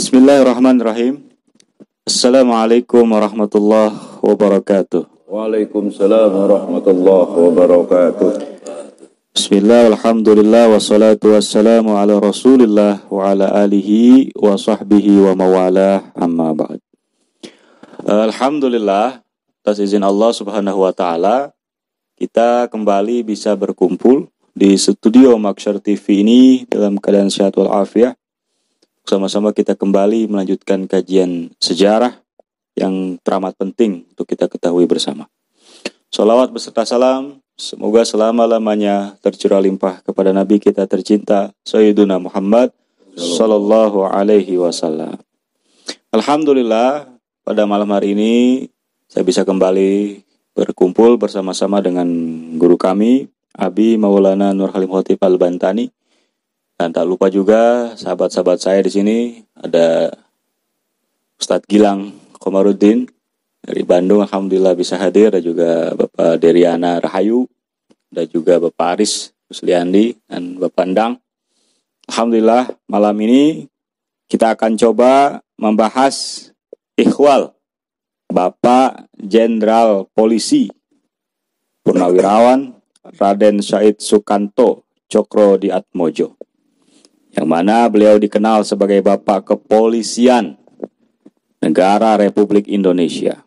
Bismillahirrahmanirrahim. Assalamualaikum warahmatullahi wabarakatuh. Waalaikumsalam warahmatullahi wabarakatuh. Bismillah, alhamdulillah, wassalatu wassalamu ala rasulillah wa ala alihi wa sahbihi wa mawalah, amma ba'd. Alhamdulillah, atas izin Allah subhanahu wa ta'ala, kita kembali bisa berkumpul di studio Maksyar TV ini dalam keadaan sehat walafiat. Sama-sama kita kembali melanjutkan kajian sejarah yang teramat penting untuk kita ketahui bersama. Salawat beserta salam, semoga selama-lamanya tercurah limpah kepada Nabi kita tercinta, Sayyiduna Muhammad Sallallahu Alaihi Wasallam. Alhamdulillah, pada malam hari ini saya bisa kembali berkumpul bersama-sama dengan guru kami, Abi Maulana Nur Halim Khotib Al-Bantani. Dan tak lupa juga sahabat-sahabat saya di sini, ada Ustadz Gilang Komarudin dari Bandung, alhamdulillah bisa hadir, dan juga Bapak Deriana Rahayu, dan juga Bapak Aris Rusliandi dan Bapak Endang. Alhamdulillah malam ini kita akan coba membahas ikhwal Bapak Jenderal Polisi Purnawirawan Raden Said Sukanto Cokro di Atmojo, yang mana beliau dikenal sebagai Bapak Kepolisian Negara Republik Indonesia.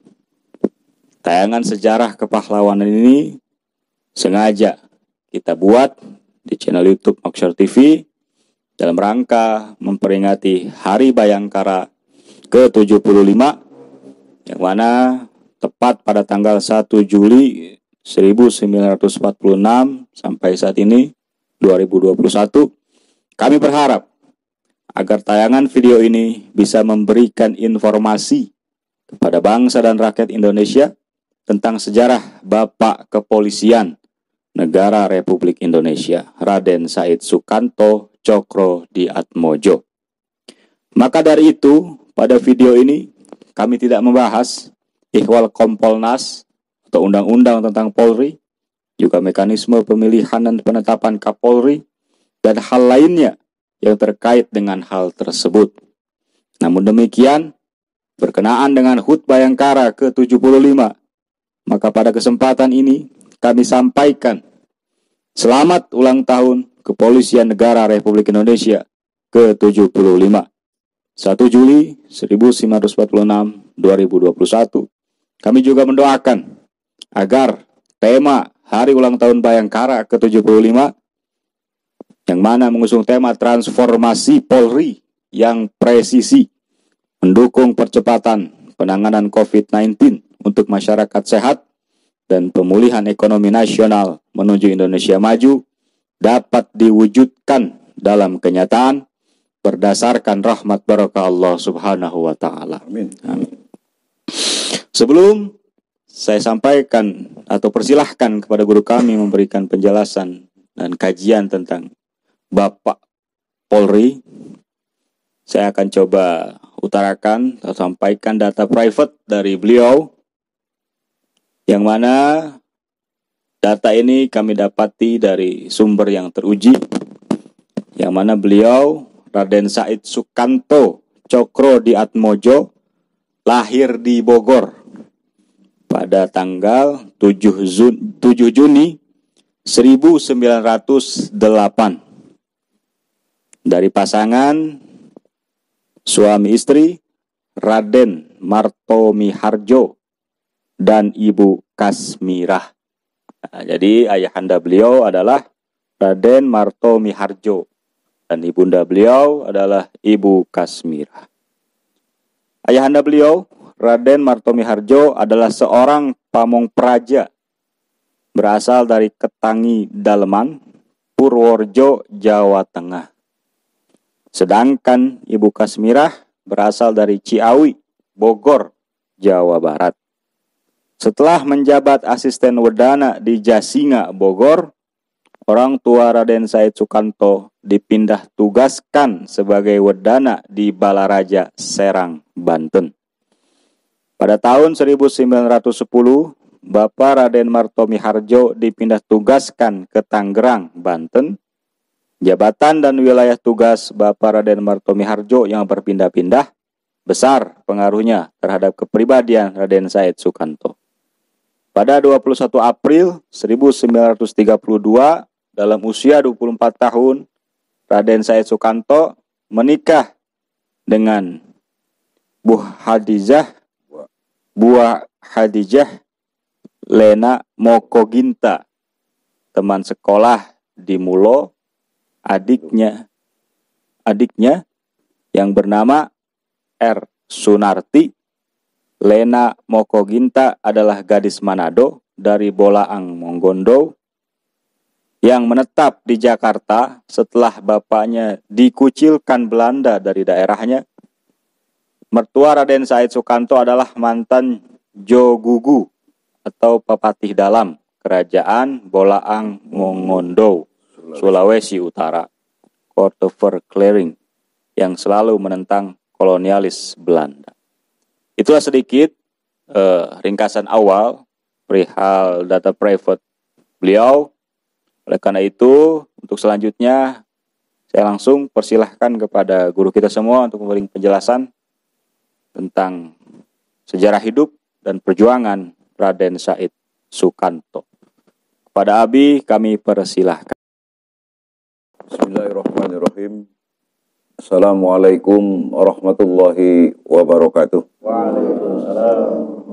Tayangan sejarah kepahlawanan ini sengaja kita buat di channel YouTube Maksyar TV dalam rangka memperingati Hari Bayangkara ke-75, yang mana tepat pada tanggal 1 Juli 1946 sampai saat ini 2021. Kami berharap agar tayangan video ini bisa memberikan informasi kepada bangsa dan rakyat Indonesia tentang sejarah Bapak Kepolisian Negara Republik Indonesia, Raden Said Sukanto Cokro di Atmojo. Maka dari itu, pada video ini kami tidak membahas ihwal Kompolnas atau undang-undang tentang Polri, juga mekanisme pemilihan dan penetapan Kapolri, dan hal lainnya yang terkait dengan hal tersebut. Namun demikian, berkenaan dengan HUT Bayangkara ke-75, maka pada kesempatan ini kami sampaikan selamat ulang tahun Kepolisian Negara Republik Indonesia ke-75, 1 Juli 1946 2021. Kami juga mendoakan agar tema Hari Ulang Tahun Bayangkara ke-75, yang mana mengusung tema transformasi Polri yang presisi, mendukung percepatan penanganan COVID-19 untuk masyarakat sehat dan pemulihan ekonomi nasional menuju Indonesia maju, dapat diwujudkan dalam kenyataan berdasarkan rahmat barakah Allah subhanahu wa ta'ala. Amin. Amin. Sebelum saya sampaikan atau persilahkan kepada guru kami memberikan penjelasan dan kajian tentang Bapak Polri, saya akan coba utarakan atau sampaikan data private dari beliau, yang mana data ini kami dapati dari sumber yang teruji, yang mana beliau Raden Said Sukanto Cokro di Atmojo lahir di Bogor pada tanggal 7 Juni 1908 dari pasangan suami istri Raden Martomiharjo dan Ibu Kasmirah. Nah, jadi ayahanda beliau adalah Raden Martomiharjo dan ibunda beliau adalah Ibu Kasmirah. Ayahanda beliau, Raden Martomiharjo, adalah seorang pamong praja berasal dari Ketangi Daleman, Purworejo, Jawa Tengah. Sedangkan Ibu Kasmirah berasal dari Ciawi, Bogor, Jawa Barat. Setelah menjabat asisten wedana di Jasinga, Bogor, orang tua Raden Said Sukanto dipindah tugaskan sebagai wedana di Balaraja, Serang, Banten. Pada tahun 1910, Bapak Raden Martomiharjo dipindah tugaskan ke Tangerang, Banten, Jabatan dan wilayah tugas Bapak Raden Martomi Harjo yang berpindah-pindah besar pengaruhnya terhadap kepribadian Raden Said Sukanto. Pada 21 April 1932, dalam usia 24 tahun, Raden Said Sukanto menikah dengan Buah Hadijah Lena Mokoginta, teman sekolah di Mulo. Adiknya yang bernama R. Sunarti. Lena Mokoginta adalah gadis Manado dari Bolaang Mongondo yang menetap di Jakarta setelah bapaknya dikucilkan Belanda dari daerahnya. Mertua Raden Said Sukanto adalah mantan Jogugu atau Pepatih Dalam Kerajaan Bolaang Mongondo, Sulawesi Utara, Kortever Clearing, yang selalu menentang kolonialis Belanda. Itulah sedikit ringkasan awal perihal data private beliau. Oleh karena itu, untuk selanjutnya saya langsung persilahkan kepada guru kita semua untuk memberi penjelasan tentang sejarah hidup dan perjuangan Raden Said Sukanto. Kepada Abi kami persilahkan. Bismillahirrahmanirrahim. Assalamualaikum warahmatullahi wabarakatuh. Waalaikumsalam.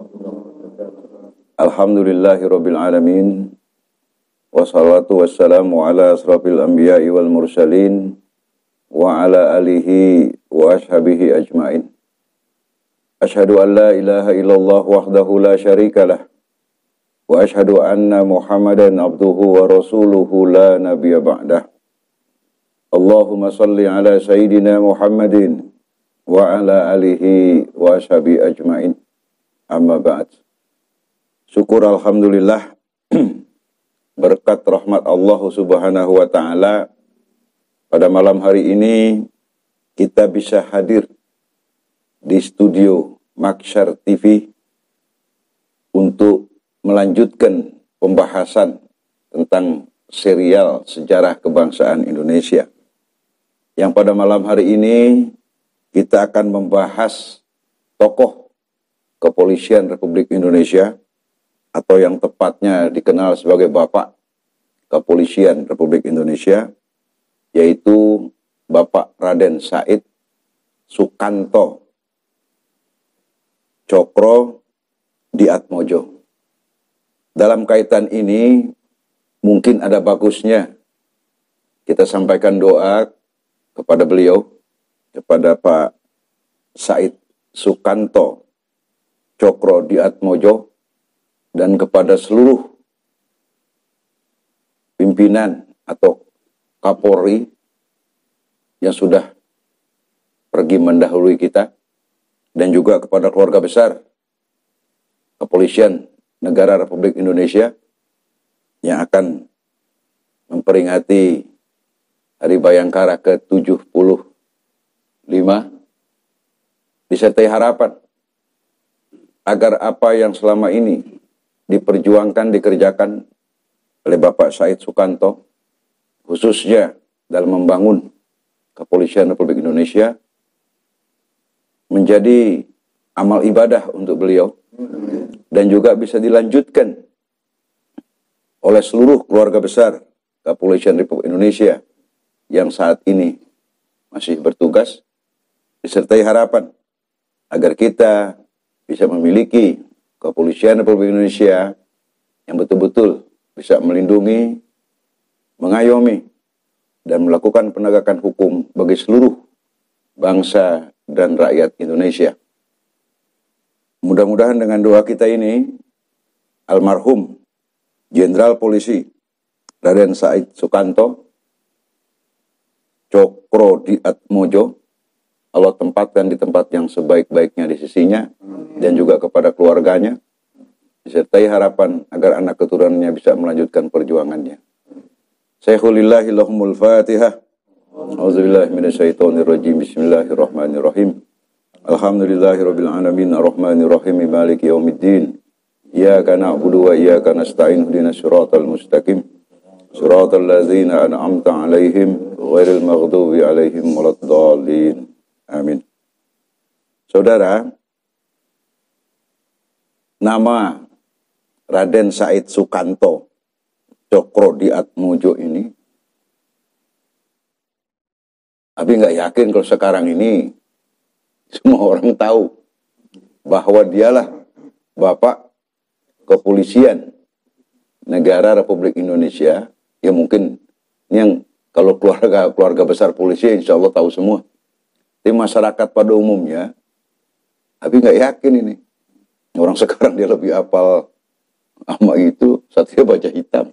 Alhamdulillahirabbil alamin. Wassalatu wassalamu ala asrafil anbiya'i wal mursalin wa ala alihi wa ashabihi ajmain. Asyhadu an la ilaha illallah wahdahu la syarikalah wa asyhadu anna Muhammadan abduhu wa rasuluhu la nabiyya ba'dah. Allahumma salli ala Sayyidina Muhammadin wa ala alihi wa ashabi ajmain. Amma ba'd. Syukur alhamdulillah berkat rahmat Allah Subhanahu wa taala pada malam hari ini kita bisa hadir di studio Maksyar TV untuk melanjutkan pembahasan tentang serial sejarah kebangsaan Indonesia. Yang pada malam hari ini kita akan membahas tokoh kepolisian Republik Indonesia atau yang tepatnya dikenal sebagai Bapak Kepolisian Republik Indonesia, yaitu Bapak Raden Said Sukanto Cokro Diatmojo. Dalam kaitan ini mungkin ada bagusnya kita sampaikan doa kepada beliau, kepada Pak Said Sukanto Cokro Diatmojo, dan kepada seluruh pimpinan atau Kapolri yang sudah pergi mendahului kita, dan juga kepada keluarga besar Kepolisian Negara Republik Indonesia yang akan memperingati Hari Bayangkara ke-75, disertai harapan agar apa yang selama ini diperjuangkan, dikerjakan oleh Bapak Said Sukanto, khususnya dalam membangun Kepolisian Republik Indonesia, menjadi amal ibadah untuk beliau, dan juga bisa dilanjutkan oleh seluruh keluarga besar Kepolisian Republik Indonesia yang saat ini masih bertugas, disertai harapan agar kita bisa memiliki Kepolisian Republik Indonesia yang betul-betul bisa melindungi, mengayomi, dan melakukan penegakan hukum bagi seluruh bangsa dan rakyat Indonesia. Mudah-mudahan dengan doa kita ini, almarhum Jenderal Polisi Raden Said Sukanto Cokro Diatmojo, Allah tempatkan di tempat yang sebaik-baiknya di sisinya, dan juga kepada keluarganya, disertai harapan agar anak keturunannya bisa melanjutkan perjuangannya. Syekhulillahil lahumul Fatihah. A'udzubillahi minasyaitonirrajim. Bismillahirrahmanirrahim. Alhamdulillahirabbil alamin arrahmanirrahim maliki yaumiddin. Iyyaka na'budu wa iyyaka nasta'in ihdinas siratal mustaqim. Siratal ladzina an'amta 'alaihim ghairil maghdubi 'alaihim waladdallin. Amin. Saudara, nama Raden Said Sukanto Cokro di Atmojo ini, Abi nggak yakin kalau sekarang ini semua orang tahu bahwa dialah Bapak Kepolisian Negara Republik Indonesia. Ya mungkin ini yang kalau keluarga besar polisi insya Allah tahu semua. Tapi masyarakat pada umumnya, Abi nggak yakin ini. Orang sekarang dia lebih hafal sama itu, Satria Baja Hitam.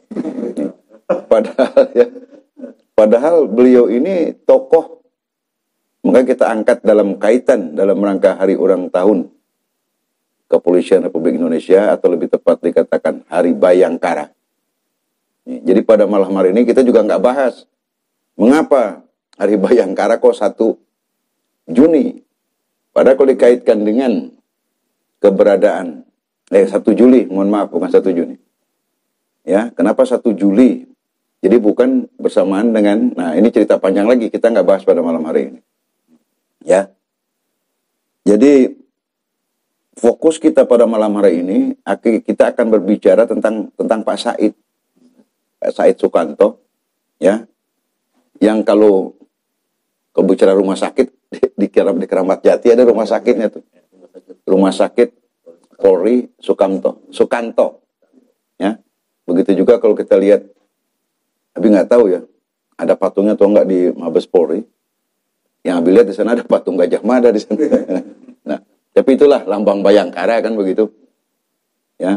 Padahal beliau ini tokoh, maka kita angkat dalam kaitan dalam rangka hari ulang tahun Kepolisian Republik Indonesia, atau lebih tepat dikatakan Hari Bayangkara. Jadi pada malam hari ini kita juga nggak bahas mengapa Hari Bayangkara kok 1 Juni. Padahal kalau dikaitkan dengan keberadaan 1 Juli, mohon maaf, bukan 1 Juni. Ya, kenapa 1 Juli? Jadi bukan bersamaan dengan, nah ini cerita panjang lagi, kita nggak bahas pada malam hari ini. Ya. Jadi fokus kita pada malam hari ini, kita akan berbicara tentang Pak Said. Pak Said Sukanto, ya. Yang kalau bicara rumah sakit, di Keramat Jati ada rumah sakitnya tuh. Rumah sakit Polri Sukanto. Ya. Begitu juga kalau kita lihat, Abi nggak tahu ya, ada patungnya atau enggak di Mabes Polri. Yang Abi lihat di sana ada patung Gajah Mada di sana. Nah, tapi itulah lambang Bayangkara kan begitu. Ya.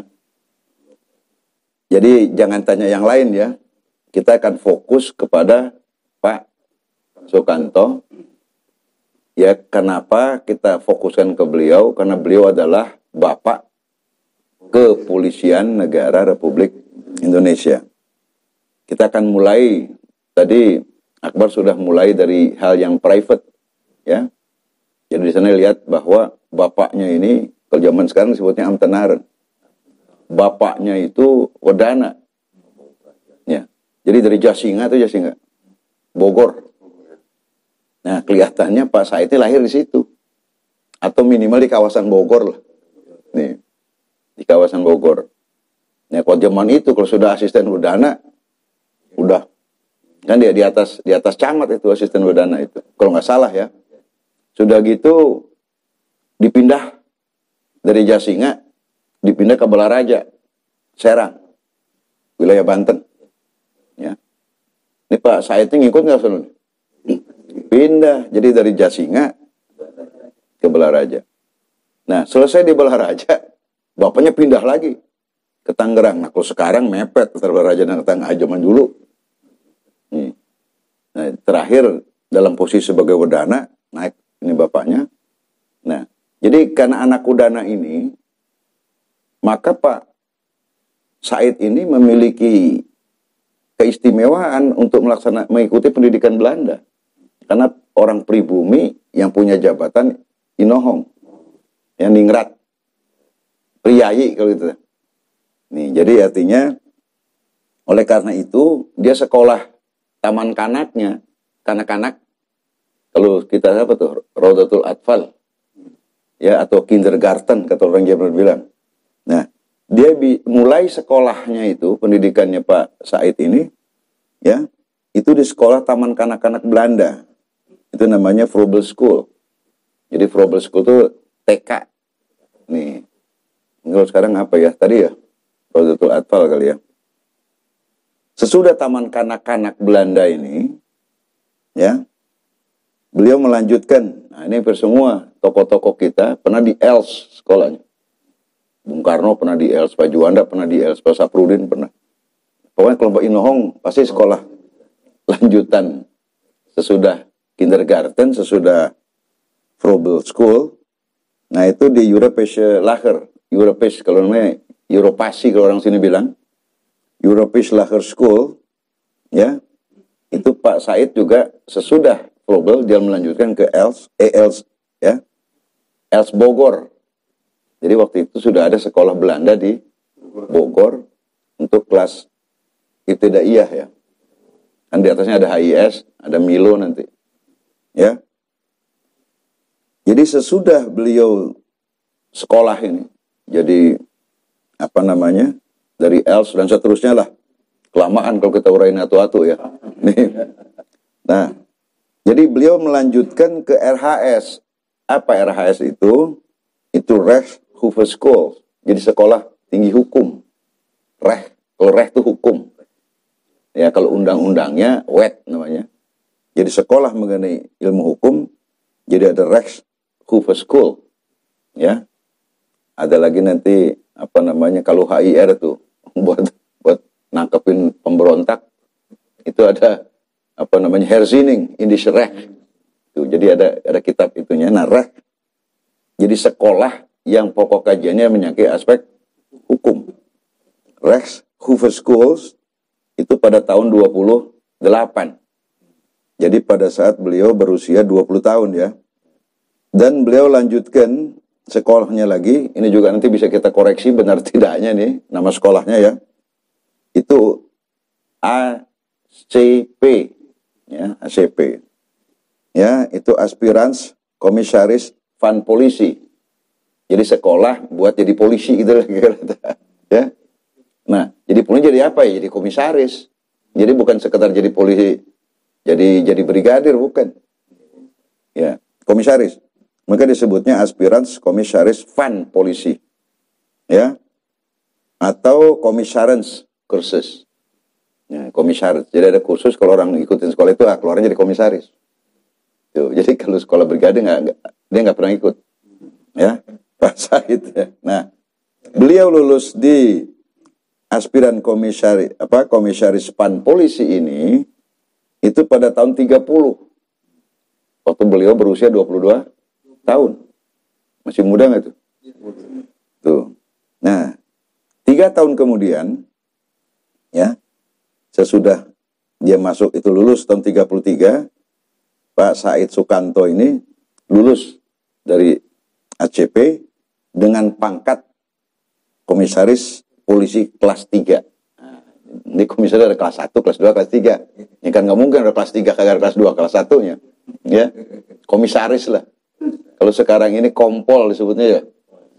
Jadi jangan tanya yang lain ya. Kita akan fokus kepada Pak Sukanto. Ya, kenapa kita fokuskan ke beliau? Karena beliau adalah Bapak Kepolisian Negara Republik Indonesia. Kita akan mulai, tadi Akbar sudah mulai dari hal yang private, ya. Jadi di sana lihat bahwa bapaknya ini, kalau zaman sekarang disebutnya Amtenaran. Bapaknya itu Wedana. Ya. Jadi dari Jasinga, Bogor. Nah, kelihatannya Pak Said ini lahir di situ. Atau minimal di kawasan Bogor lah. Nih. Di kawasan Bogor. Nah, kalau zaman itu kalau sudah asisten Wedana, udah kan dia di atas camat itu asisten Wedana itu. Kalau nggak salah ya. Sudah gitu dipindah dari Jasinga, dipindah ke Balaraja, Serang, wilayah Banten. Ya. Ini Pak Said ini ngikut nggak selalu? Pindah, jadi dari Jasinga ke Balaraja. Nah, selesai di Balaraja, bapaknya pindah lagi ke Tangerang. Nah, kalau sekarang mepet antara Balaraja dan Tangerang zaman dulu. Nah, terakhir dalam posisi sebagai Wedana, naik ini bapaknya. Nah, jadi karena anak Wedana ini, maka Pak Said ini memiliki keistimewaan untuk mengikuti pendidikan Belanda. Karena orang pribumi yang punya jabatan inohong, yang ningrat, priyayi kalau gitu. Nih, jadi artinya oleh karena itu dia sekolah taman kanak-kanak. Kalau kita apa tuh, Raudatul Atfal, ya, atau kindergarten kata orang Jerman bilang. Nah, dia mulai sekolahnya itu, pendidikannya Pak Said ini, ya, itu di sekolah taman kanak-kanak Belanda. Itu namanya Froebel School. Jadi Froebel School itu TK. Nih, kalau sekarang apa ya? Tadi ya, Raudatul Atfal kali ya. Sesudah taman kanak-kanak Belanda ini, ya, beliau melanjutkan. Nah, ini semua tokoh-tokoh kita pernah di ELS sekolahnya. Bung Karno pernah di ELS, Pak Juanda pernah di ELS, Pak Saprudin pernah. Pokoknya kelompok Inohong pasti sekolah lanjutan sesudah kindergarten, sesudah Froebel School. Nah, itu di Europäische Lager, kalau namanya Europasi kalau orang sini bilang. Europäische Lager School, ya. Itu Pak Said juga sesudah Froebel dia melanjutkan ke ELS, ya. ELS Bogor. Jadi waktu itu sudah ada sekolah Belanda di Bogor untuk kelas ibtidaiyah ya. Kan di atasnya ada HIS, ada Milo nanti. Ya. Jadi sesudah beliau sekolah ini, jadi apa namanya, dari ELS dan seterusnya lah. Kelamaan kalau kita urain atu-atu ya. Nih. Nah, jadi beliau melanjutkan ke RHS. Apa RHS itu? Itu Rechtshogeschool. Jadi sekolah tinggi hukum. Kalau Recht itu hukum. Ya, kalau undang-undangnya Wet namanya. Jadi sekolah mengenai ilmu hukum, jadi ada Rechtshogeschool. Ya. Ada lagi nanti apa namanya, kalau HIR itu buat nangkepin pemberontak, itu ada apa namanya, Herzining in this Recht. Tuh, jadi ada kitab itunya. Nah, Recht. Jadi sekolah yang pokok kajiannya menyangkut aspek hukum. Rechtshogeschool itu pada tahun 28. Jadi pada saat beliau berusia 20 tahun ya. Dan beliau lanjutkan sekolahnya lagi. Ini juga nanti bisa kita koreksi benar tidaknya nih nama sekolahnya ya. Itu ACP ya, ACP. Ya, itu Aspirants Komisaris Van Polisi. Jadi sekolah buat jadi polisi gitu lah ya. Nah, jadi polisi jadi apa ya? Jadi komisaris. Jadi bukan sekedar jadi polisi, jadi brigadir, bukan. Ya, komisaris. Maka disebutnya Aspirants Komisaris Van Polisi. Ya. Atau komisarens kursus. Ya, komisaris. Jadi ada kursus kalau orang ikutin sekolah itu keluarnya jadi komisaris. Tuh, jadi kalau sekolah brigadir dia nggak pernah ikut. Ya, Pak Said ya. Nah, beliau lulus di aspiran komisaris Van Polisi ini itu pada tahun 30. Waktu beliau berusia 22 tahun. Masih muda nggak tuh? Tuh. Nah, 3 tahun kemudian ya, sesudah dia masuk itu lulus tahun 33, Pak Said Sukanto ini lulus dari ACP dengan pangkat komisaris polisi kelas 3. Ini komisaris ada kelas 1, kelas 2, kelas 3. Ini kan nggak mungkin ada kelas 3 kagak ada kelas 2, kelas 1-nya. Ya. Komisaris lah. Kalau sekarang ini kompol disebutnya ya.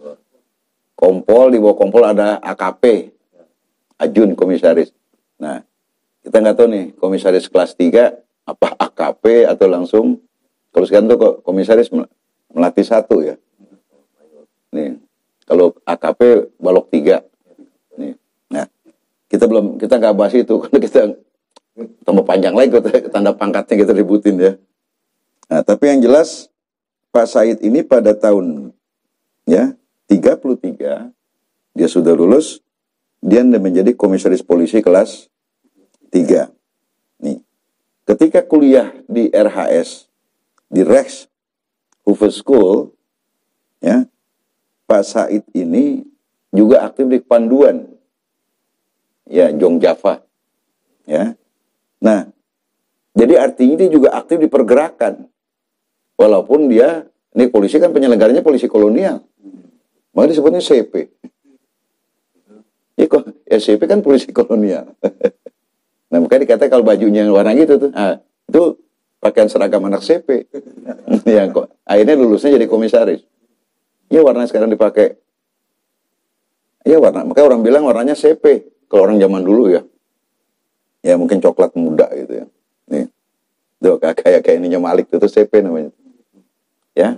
Kompol, di bawah kompol ada AKP. Ajun komisaris. Nah, kita nggak tahu nih komisaris kelas 3 apa AKP atau langsung. Kalau sekarang tuh komisaris melatih 1 ya. Nih, kalau AKP balok 3. Nih. Nah, kita nggak bahas itu karena kita tambah panjang lagi tanda pangkatnya kita ributin ya. Nah, tapi yang jelas Pak Said ini pada tahun ya 33 dia sudah lulus, dia menjadi komisaris polisi kelas 3. Nih. Ketika kuliah di RHS di Rechtshogeschool ya, Pak Said ini juga aktif di Panduan ya, Jong Java ya. Nah, jadi artinya dia juga aktif di pergerakan. Walaupun dia, ini polisi kan penyelenggaranya polisi kolonial. Maka disebutnya CP. Ya CP kan polisi kolonial. Nah, makanya dikatakan kalau bajunya yang warna gitu tuh. Nah, itu pakaian seragam anak CP. Yang kok akhirnya lulusnya jadi komisaris. Ya warna sekarang dipakai. Ya warna, makanya orang bilang warnanya CP. Kalau orang zaman dulu ya. Ya mungkin coklat muda gitu ya. Nih. Tuh kayak ininya Malik itu CP namanya. Ya.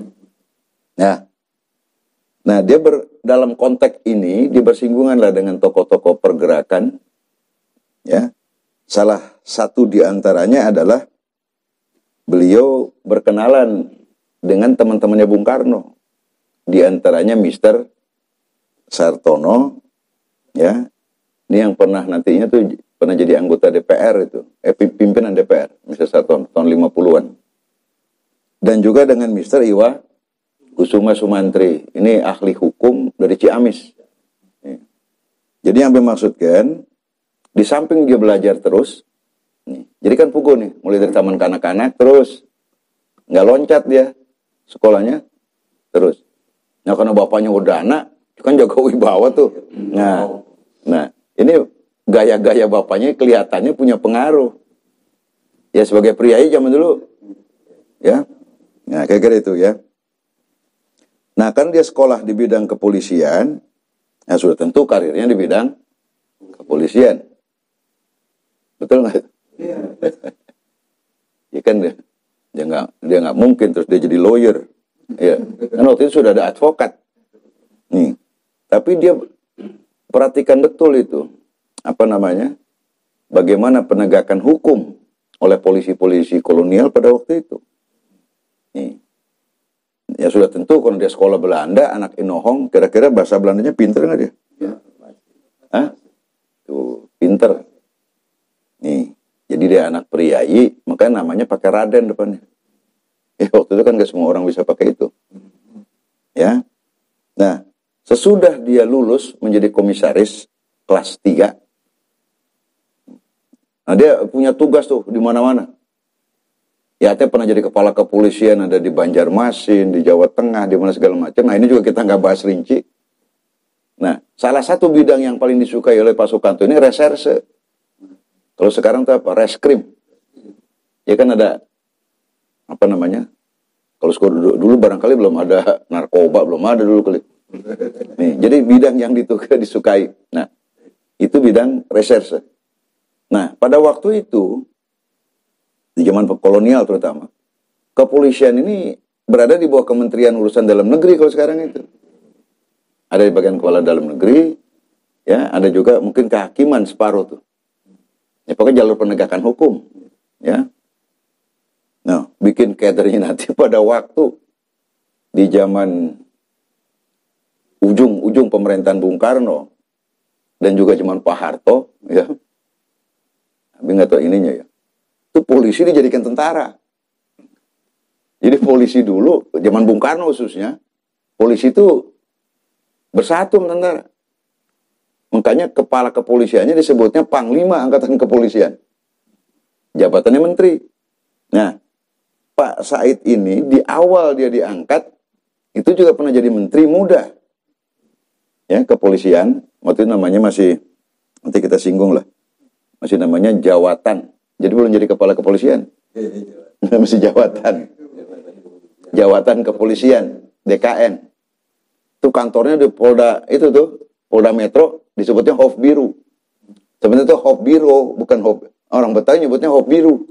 Nah, dia dalam konteks ini dia bersinggungan lah dengan tokoh-tokoh pergerakan. Ya. Salah satu di antaranya adalah beliau berkenalan dengan teman-temannya Bung Karno. Di antaranya Mr. Sartono, ya. Ini yang nantinya pernah jadi anggota DPR itu, pimpinan DPR, Mr. Sartono tahun 50-an. Dan juga dengan Mr. Iwa Kusuma Sumantri, ini ahli hukum dari Ciamis. Jadi yang dimaksudkan, di samping dia belajar terus, jadi kan pugu nih, mulai dari taman kanak-kanak terus, nggak loncat dia sekolahnya terus. Nah karena bapaknya udah anak, kan jaga wibawa tuh. Nah ini gaya-gaya bapaknya kelihatannya punya pengaruh. Ya sebagai priai zaman dulu. Ya. Nah, kayak itu ya. Nah, kan dia sekolah di bidang kepolisian, ya sudah tentu karirnya di bidang kepolisian. Betul nggak? Iya. Ya kan dia nggak mungkin terus dia jadi lawyer. Ya. Kan waktu itu sudah ada advokat. Nih. Tapi dia perhatikan betul itu. Apa namanya? Bagaimana penegakan hukum oleh polisi-polisi kolonial pada waktu itu. Nih. Ya sudah tentu kalau dia sekolah Belanda, anak Inohong, kira-kira bahasa Belandanya pinter nggak dia? Ya. Hah? Tuh, pinter. Nih, jadi dia anak priayi, makanya namanya pakai Raden depannya. Ya waktu itu kan nggak semua orang bisa pakai itu. Ya. Nah, sesudah dia lulus menjadi komisaris kelas 3, nah dia punya tugas tuh di mana-mana. Ya, dia pernah jadi kepala kepolisian, ada di Banjarmasin, di Jawa Tengah, di mana segala macam. Nah, ini juga kita nggak bahas rinci. Nah, salah satu bidang yang paling disukai oleh Pak Sukanto ini reserse. Kalau sekarang itu apa? Reskrim. Ya kan ada, apa namanya? Kalau dulu barangkali belum ada narkoba, belum ada dulu kali. Nih, jadi bidang yang disukai. Nah, itu bidang reserse. Nah, pada waktu itu, di zaman kolonial terutama, kepolisian ini berada di bawah Kementerian Urusan Dalam Negeri kalau sekarang itu. Ada di bagian kepala dalam negeri, ya, ada juga mungkin kehakiman separuh tuh. Ya, pokoknya jalur penegakan hukum, ya. Nah, bikin kadernya nanti pada waktu di zaman ujung pemerintahan Bung Karno dan juga zaman Pak Harto, ya. Tapi nggak tahu ininya ya. Itu polisi dijadikan tentara. Jadi polisi dulu, zaman Bung Karno khususnya, polisi itu bersatu sama tentara. Makanya kepala kepolisiannya disebutnya Panglima Angkatan Kepolisian. Jabatannya menteri. Nah, Pak Said ini di awal dia diangkat, itu juga pernah jadi menteri muda. Ya, kepolisian, waktu itu namanya masih, nanti kita singgung lah, masih namanya jawatan. Jadi belum jadi kepala kepolisian. Masih jawatan. Jawatan kepolisian, DKN. Itu kantornya di Polda, itu tuh, Polda Metro, disebutnya Hof Biru. Sebenarnya itu Hof Biro, bukan Hof. Orang Betawi nyebutnya Hof Biru.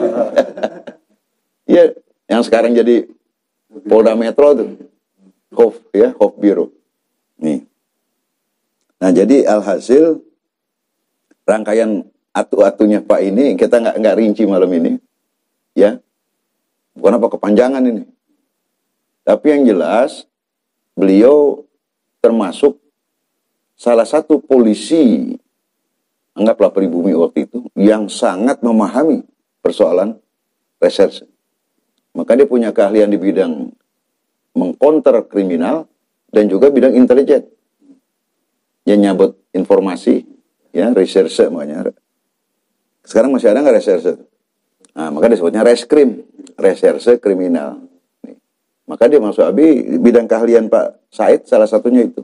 Iya, yang sekarang jadi Polda Metro tuh. Hof, ya, Hof Biro. Nih. Nah, jadi alhasil rangkaian atu-atunya Pak ini kita nggak rinci malam ini, ya. Bukan apa kepanjangan ini. Tapi yang jelas beliau termasuk salah satu polisi, anggaplah pribumi waktu itu, yang sangat memahami persoalan reserse. Maka dia punya keahlian di bidang mengcounter kriminal dan juga bidang intelijen. Dia nyabut informasi, ya, reserse makanya. Sekarang masih ada nggak reserse? Nah, maka disebutnya reskrim, reserse kriminal. Nih. Maka dia masuk abi bidang keahlian Pak Said salah satunya itu.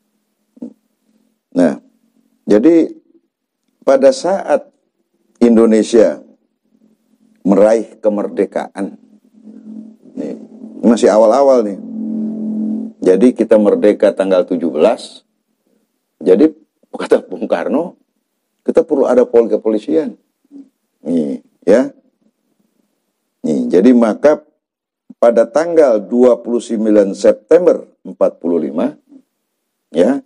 Nah, jadi pada saat Indonesia meraih kemerdekaan, nih, masih awal-awal nih. Jadi kita merdeka tanggal 17. Jadi kata Bung Karno, kita perlu ada kepolisian. Nih, ya. Nih, jadi maka pada tanggal 29 September 45, ya.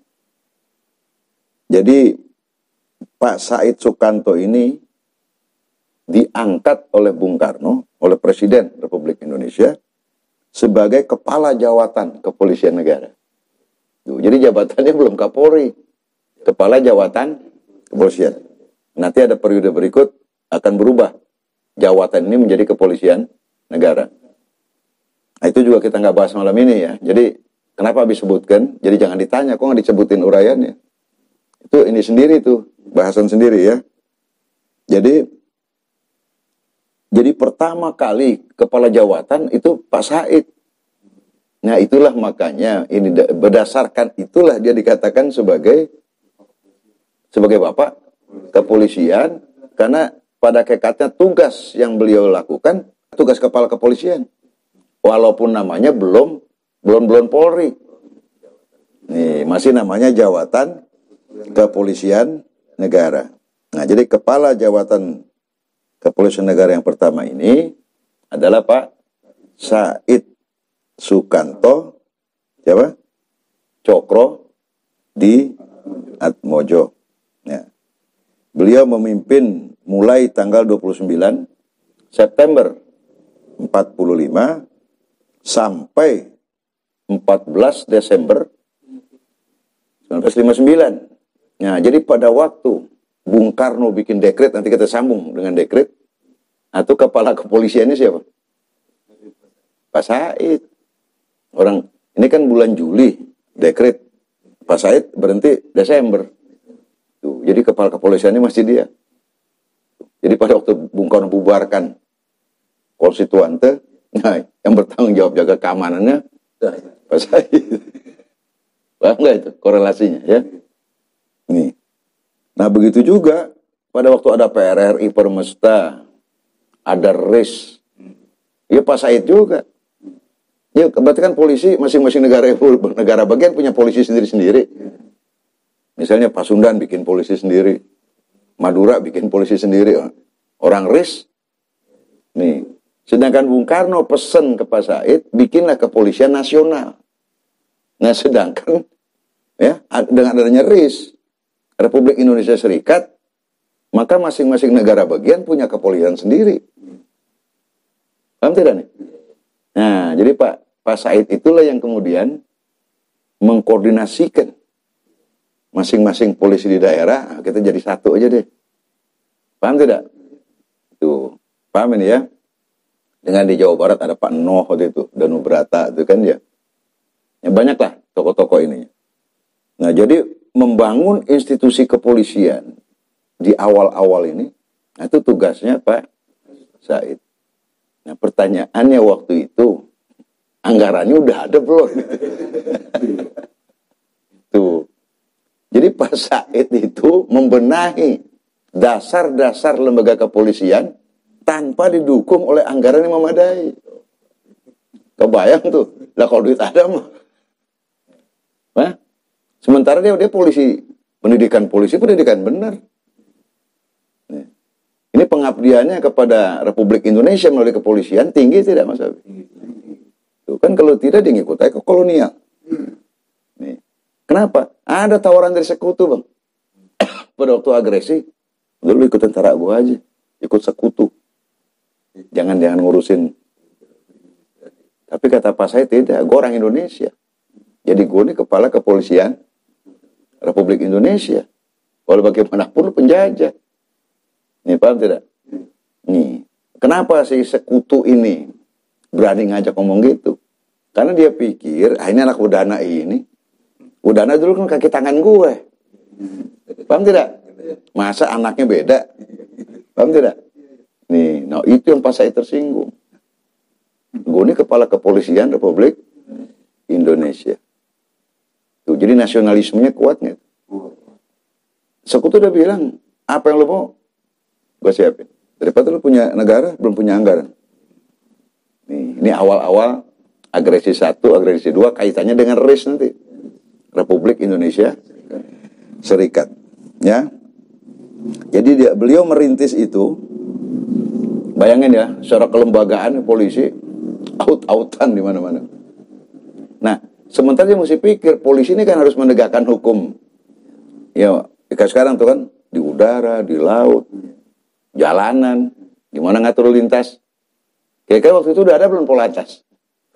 Jadi Pak Said Sukanto ini diangkat oleh Bung Karno, oleh Presiden Republik Indonesia sebagai kepala jawatan kepolisian negara. Tuh, jadi jabatannya belum Kapolri, kepala jawatan kepolisian. Nanti ada periode berikut akan berubah jawatan ini menjadi kepolisian negara. Nah, itu juga kita nggak bahas malam ini ya. Jadi kenapa habis sebutkan? Jadi jangan ditanya kok nggak disebutin uraiannya. Itu ini sendiri tuh bahasan sendiri ya. Jadi pertama kali kepala jawatan itu Pak Said. Nah itulah makanya ini berdasarkan itulah dia dikatakan sebagai bapak kepolisian, karena pada hakikatnya tugas yang beliau lakukan tugas kepala kepolisian, walaupun namanya belum Polri. Nih, masih namanya jawatan kepolisian negara. Nah, jadi kepala jawatan kepolisian negara yang pertama ini adalah Pak Said Sukanto, siapa? Cokro di Atmojo. Ya. Beliau memimpin mulai tanggal 29 September 45 sampai 14 Desember 1959. Nah, jadi pada waktu Bung Karno bikin dekret, nanti kita sambung dengan dekret, atau kepala kepolisiannya siapa? Pak Said. Orang ini kan bulan Juli dekret, Pak Said berhenti Desember. Tuh, jadi kepala kepolisiannya masih dia. Jadi pada waktu Bung Karno bubarkan konstituante, nah, yang bertanggung jawab jaga keamanannya Pak Said. Paham nggak itu korelasinya ya? Nih. Nah begitu juga pada waktu ada PRRI Permesta, ada RIS, ya Pak Said juga. Ya berarti kan polisi masing-masing negara bagian punya polisi sendiri-sendiri. Misalnya Pasundan bikin polisi sendiri, Madura bikin polisi sendiri, orang RIS. Nih, sedangkan Bung Karno pesen ke Pak Said, bikinlah kepolisian nasional. Nah, sedangkan ya dengan adanya RIS, Republik Indonesia Serikat, maka masing-masing negara bagian punya kepolisian sendiri. Paham tidak nih? Nah, jadi Pak Said itulah yang kemudian mengkoordinasikan masing-masing polisi di daerah, kita jadi satu aja deh. Paham tidak? Tuh, paham ini ya? Dengan di Jawa Barat ada Pak Noh itu, Danubrata itu kan ya. Ya banyaklah tokoh-tokoh ini. Nah, jadi membangun institusi kepolisian di awal-awal ini, nah itu tugasnya Pak Said. Nah, pertanyaannya waktu itu, anggarannya udah ada belum? Tuh. Jadi Pak Said itu membenahi dasar-dasar lembaga kepolisian tanpa didukung oleh anggaran yang memadai. Kebayang tuh, lah kalau duit ada mah. Hah? Sementara dia polisi, pendidikan benar. Ini pengabdiannya kepada Republik Indonesia melalui kepolisian tinggi tidak Mas Abi? Tuh kan kalau tidak dia ngikut aja ke kolonial. Nih. Kenapa? Ada tawaran dari sekutu bang. Pada waktu agresi, dulu ikut tentara gua aja, ikut sekutu. Jangan ngurusin. Tapi kata Pak Said tidak, gua orang Indonesia. Jadi gue ini kepala kepolisian Republik Indonesia. Walau bagaimanapun lu penjajah. Nih paham tidak? Nih, kenapa si sekutu ini berani ngajak ngomong gitu? Karena dia pikir, ini anak Udana ini. Udana dulu kan kaki tangan gue. Paham tidak? Masa anaknya beda? Paham tidak? Nih, nah itu yang pas saya tersinggung. Gue ini kepala kepolisian Republik Indonesia. Tuh, jadi nasionalismenya kuat nggak? Sekutu udah bilang, apa yang lo mau? Gue siapin. Daripada lo punya negara, belum punya anggaran. Ini awal-awal agresi 1, agresi 2, kaitannya dengan RIS nanti. Republik Indonesia Serikat. Ya. Jadi beliau merintis itu, bayangin ya, secara kelembagaan polisi, out-outan di mana-mana. Nah, sementara dia mesti pikir, polisi ini kan harus menegakkan hukum. Ya, kayak sekarang tuh kan, di udara, di laut, jalanan, gimana ngatur lintas. Kira-kira waktu itu udah ada belum Polantas?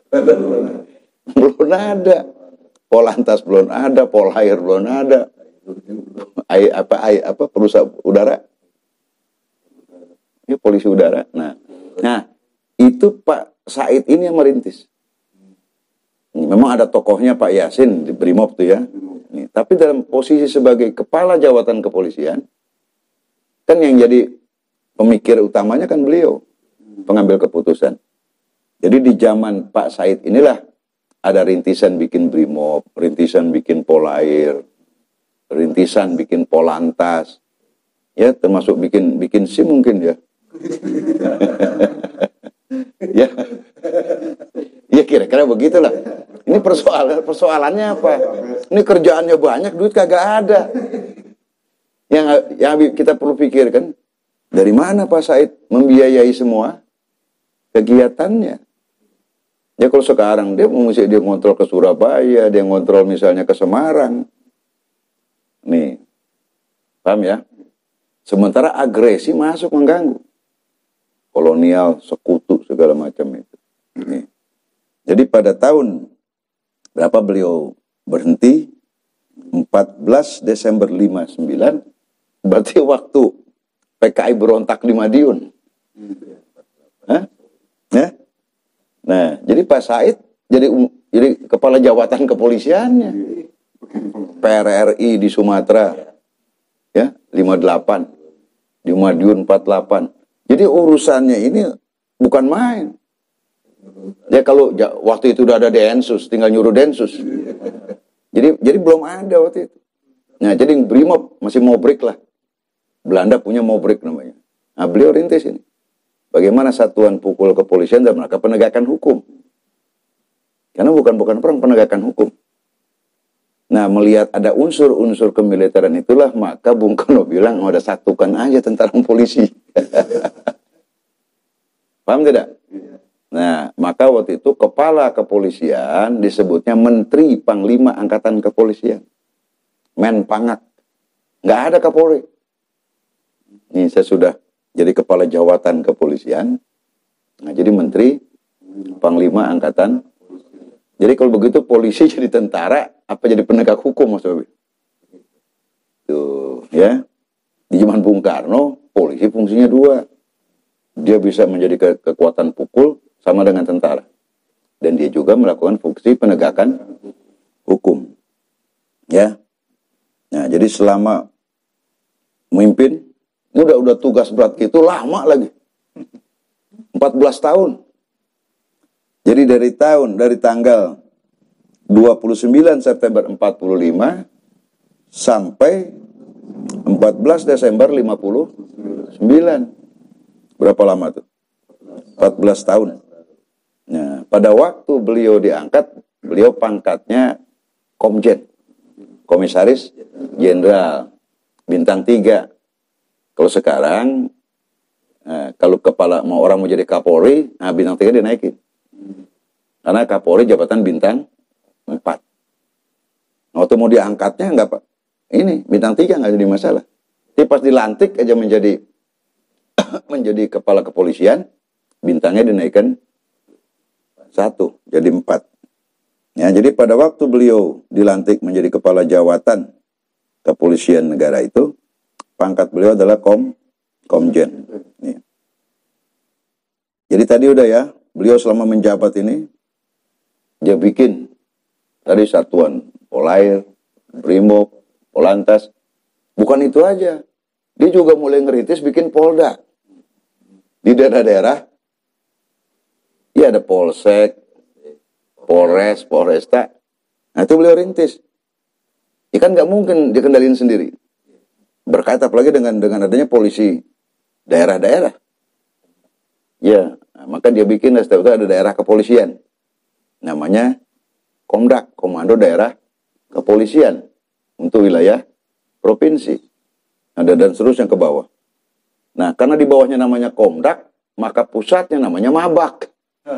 Belum ada. Polantas belum ada, Polair belum ada. Perusahaan udara? Ini polisi udara. Nah, itu Pak Said ini yang merintis. Memang ada tokohnya Pak Yasin di Brimob tuh ya. Tapi dalam posisi sebagai kepala jawatan kepolisian, kan yang jadi pemikir utamanya kan beliau, pengambil keputusan. Jadi di zaman Pak Said inilah ada rintisan bikin Brimob, rintisan bikin Polair, rintisan bikin Polantas. Ya, termasuk bikin SIM mungkin ya. Ya, ya kira-kira begitulah. Ini persoalannya apa? Ini kerjaannya banyak, duit kagak ada. Yang kita perlu pikirkan, dari mana Pak Said membiayai semua kegiatannya? Ya kalau sekarang dia ngontrol ke Surabaya, dia ngontrol misalnya ke Semarang. Nih, paham ya? Sementara agresi masuk mengganggu. Kolonial, sekutu, segala macam itu. Nih. Jadi pada tahun berapa beliau berhenti? 14 Desember 59, berarti waktu PKI berontak di Madiun. Hah? Ya? Nah, jadi Pak Said jadi kepala jabatan kepolisiannya. PRRI di Sumatera ya, 58. Di Madiun 48. Jadi urusannya ini bukan main. Ya kalau waktu itu udah ada Densus, tinggal nyuruh Densus. Jadi belum ada waktu itu. Nah, jadi Brimob masih Mobrik lah. Belanda punya Mobrik namanya. Nah, beliau rintis ini. Bagaimana satuan pukul kepolisian dalam rangka penegakan hukum. Karena bukan perang, penegakan hukum. Nah, melihat ada unsur-unsur kemiliteran itulah, maka Bung Karno bilang, udah satukan aja tentara polisi. Paham tidak? Nah, maka waktu itu kepala kepolisian disebutnya Menteri Panglima Angkatan Kepolisian. Menpangak. Nggak ada Kapolri. Ini saya sudah jadi kepala jawatan kepolisian. Nah, jadi Menteri Panglima Angkatan. Jadi kalau begitu polisi jadi tentara, apa jadi penegak hukum Mas Bobi? Tuh, ya. Di zaman Bung Karno, polisi fungsinya dua. Dia bisa menjadi kekuatan pukul sama dengan tentara. Dan dia juga melakukan fungsi penegakan hukum. Ya. Nah, jadi selama memimpin, ini udah tugas berat gitu, lama lagi. 14 tahun. Jadi dari tanggal 29 September 45 sampai 14 Desember 59. Berapa lama tuh? 14 tahun. Nah, pada waktu beliau diangkat, beliau pangkatnya Komjen. Komisaris Jenderal bintang 3. Kalau sekarang kalau orang mau jadi Kapolri, nah bintang 3 dinaikin. Karena Kapolri jabatan bintang 4. Waktu mau diangkatnya enggak Pak. Ini bintang 3 enggak jadi masalah. Tapi pas dilantik aja menjadi kepala kepolisian, bintangnya dinaikkan 1 jadi 4. Ya, jadi pada waktu beliau dilantik menjadi kepala jawatan kepolisian negara itu, pangkat beliau adalah Komjen. Ya. Jadi tadi udah ya, beliau selama menjabat ini, dia bikin tadi satuan Polair, Brimob, Polantas. Bukan itu aja, dia juga mulai ngerintis bikin Polda. Di daerah-daerah, ya ada Polsek, Polres, Polresta. Nah itu beliau rintis. Ya kan nggak mungkin dikendalin sendiri. Berkait apalagi dengan adanya polisi daerah-daerah. Ya, nah, maka dia bikin setiap itu ada daerah kepolisian. Namanya Komdak, Komando Daerah Kepolisian untuk wilayah provinsi. Ada dan seterusnya ke bawah. Nah, karena di bawahnya namanya Komdak, maka pusatnya namanya Mabak.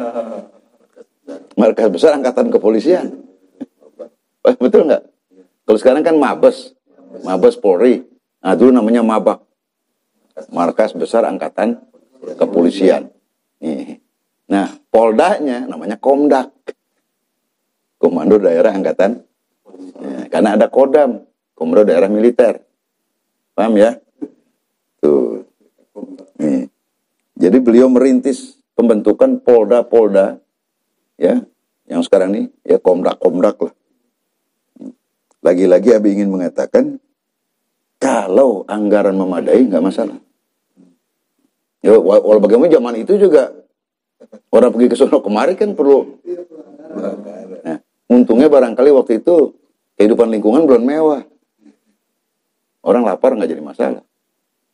Markas Besar Angkatan Kepolisian. Betul nggak? Kalau sekarang kan Mabes Polri. Nah, dulu namanya Mabak. Markas Besar Angkatan Kepolisian. Nah, Poldanya namanya Komdak. Komando Daerah Angkatan. Ya, karena ada Kodam, Komando Daerah Militer. Paham ya? Tuh. Nih. Jadi beliau merintis pembentukan Polda-Polda, ya, yang sekarang ini ya Komdak lah. Lagi-lagi Abi ingin mengatakan, kalau anggaran memadai nggak masalah. Ya, walau bagaimana zaman itu juga orang pergi ke sono kemari kan perlu. Nah, untungnya barangkali waktu itu kehidupan lingkungan belum mewah. Orang lapar nggak jadi masalah.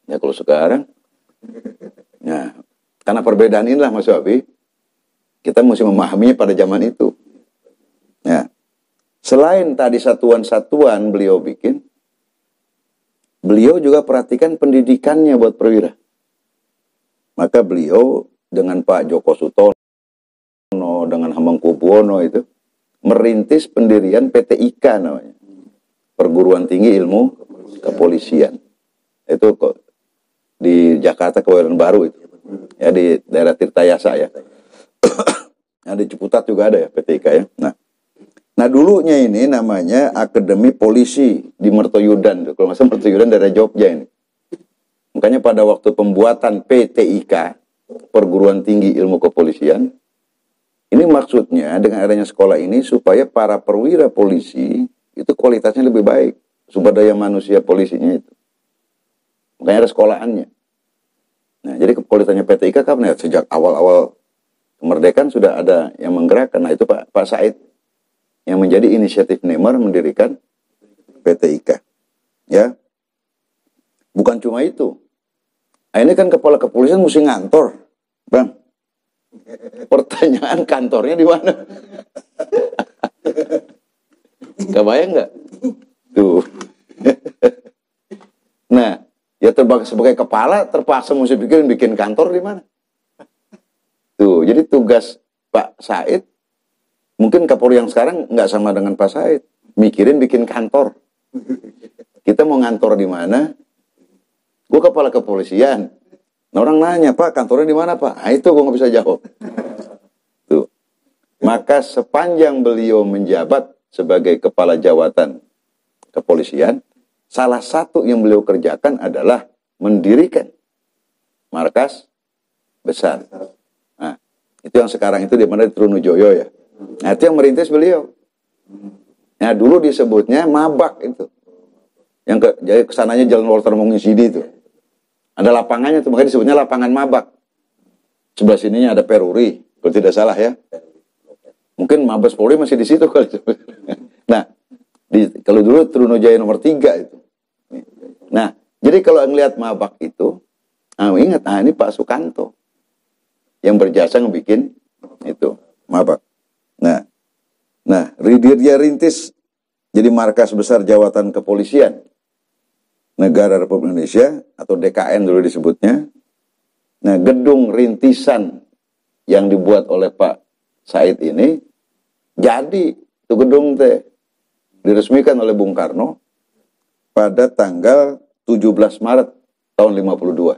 Ya kalau sekarang, nah, karena perbedaan inilah Mas Wabi, kita mesti memahaminya pada zaman itu. Nah, selain tadi satuan-satuan beliau bikin, beliau juga perhatikan pendidikannya buat perwira. Maka beliau dengan Pak Joko Sutono, dengan Hamengkubuwono itu, merintis pendirian PTIK namanya. Perguruan Tinggi Ilmu Kepolisian. Itu kok di Jakarta, Kebayoran Baru itu. Ya, di daerah Tirtayasa ya. Nah, di Ciputat juga ada ya PTIK ya. Nah dulunya ini namanya Akademi Polisi di Mertoyudan. Kalau nggak salah Mertoyudan daerah Jogja ini. Makanya pada waktu pembuatan PTIK, Perguruan Tinggi Ilmu Kepolisian, ini maksudnya dengan adanya sekolah ini supaya para perwira polisi itu kualitasnya lebih baik. Sumber daya manusia polisinya itu. Makanya ada sekolahannya. Nah jadi kualitasnya PTIK kapan ya? Sejak awal-awal kemerdekaan sudah ada yang menggerakkan. Nah itu Pak Said yang menjadi inisiatif Nemer mendirikan PTIK. Ya. Bukan cuma itu. Nah, ini kan kepala kepolisian mesti ngantor. Bang. Pertanyaan kantornya di mana? Kebayang nggak? Tuh. Nah, ya sebagai kepala terpaksa mesti bikin kantor di mana? Tuh, jadi tugas Pak Said, mungkin Kapolri yang sekarang nggak sama dengan Pak Said, mikirin bikin kantor. Kita mau ngantor di mana? Gue kepala kepolisian. Nah, orang nanya, Pak, kantornya di mana, Pak? Nah, itu gue nggak bisa jawab. Tuh. Maka sepanjang beliau menjabat sebagai kepala jawatan kepolisian, salah satu yang beliau kerjakan adalah mendirikan markas besar. Nah, itu yang sekarang itu di mana di Trunojoyo ya. Nah, itu yang merintis beliau. Nah, dulu disebutnya Mabak itu. Jadi kesananya Jalan Walter Mongisidi itu. Ada lapangannya tuh, makanya disebutnya lapangan Mabak. Sebelah sininya ada Peruri, kalau tidak salah ya. Mungkin Mabes Polri masih di situ kalau. Nah, kalau dulu Trunojaya nomor 3 itu. Nah, jadi kalau ngelihat Mabak itu, ingat, ini Pak Sukanto yang berjasa ngebikin itu Mabak. Nah, dia rintis jadi markas besar jawatan kepolisian Negara Republik Indonesia atau DKN dulu disebutnya. Nah, gedung rintisan yang dibuat oleh Pak Said ini jadi itu gedung diresmikan oleh Bung Karno pada tanggal 17 Maret tahun 52.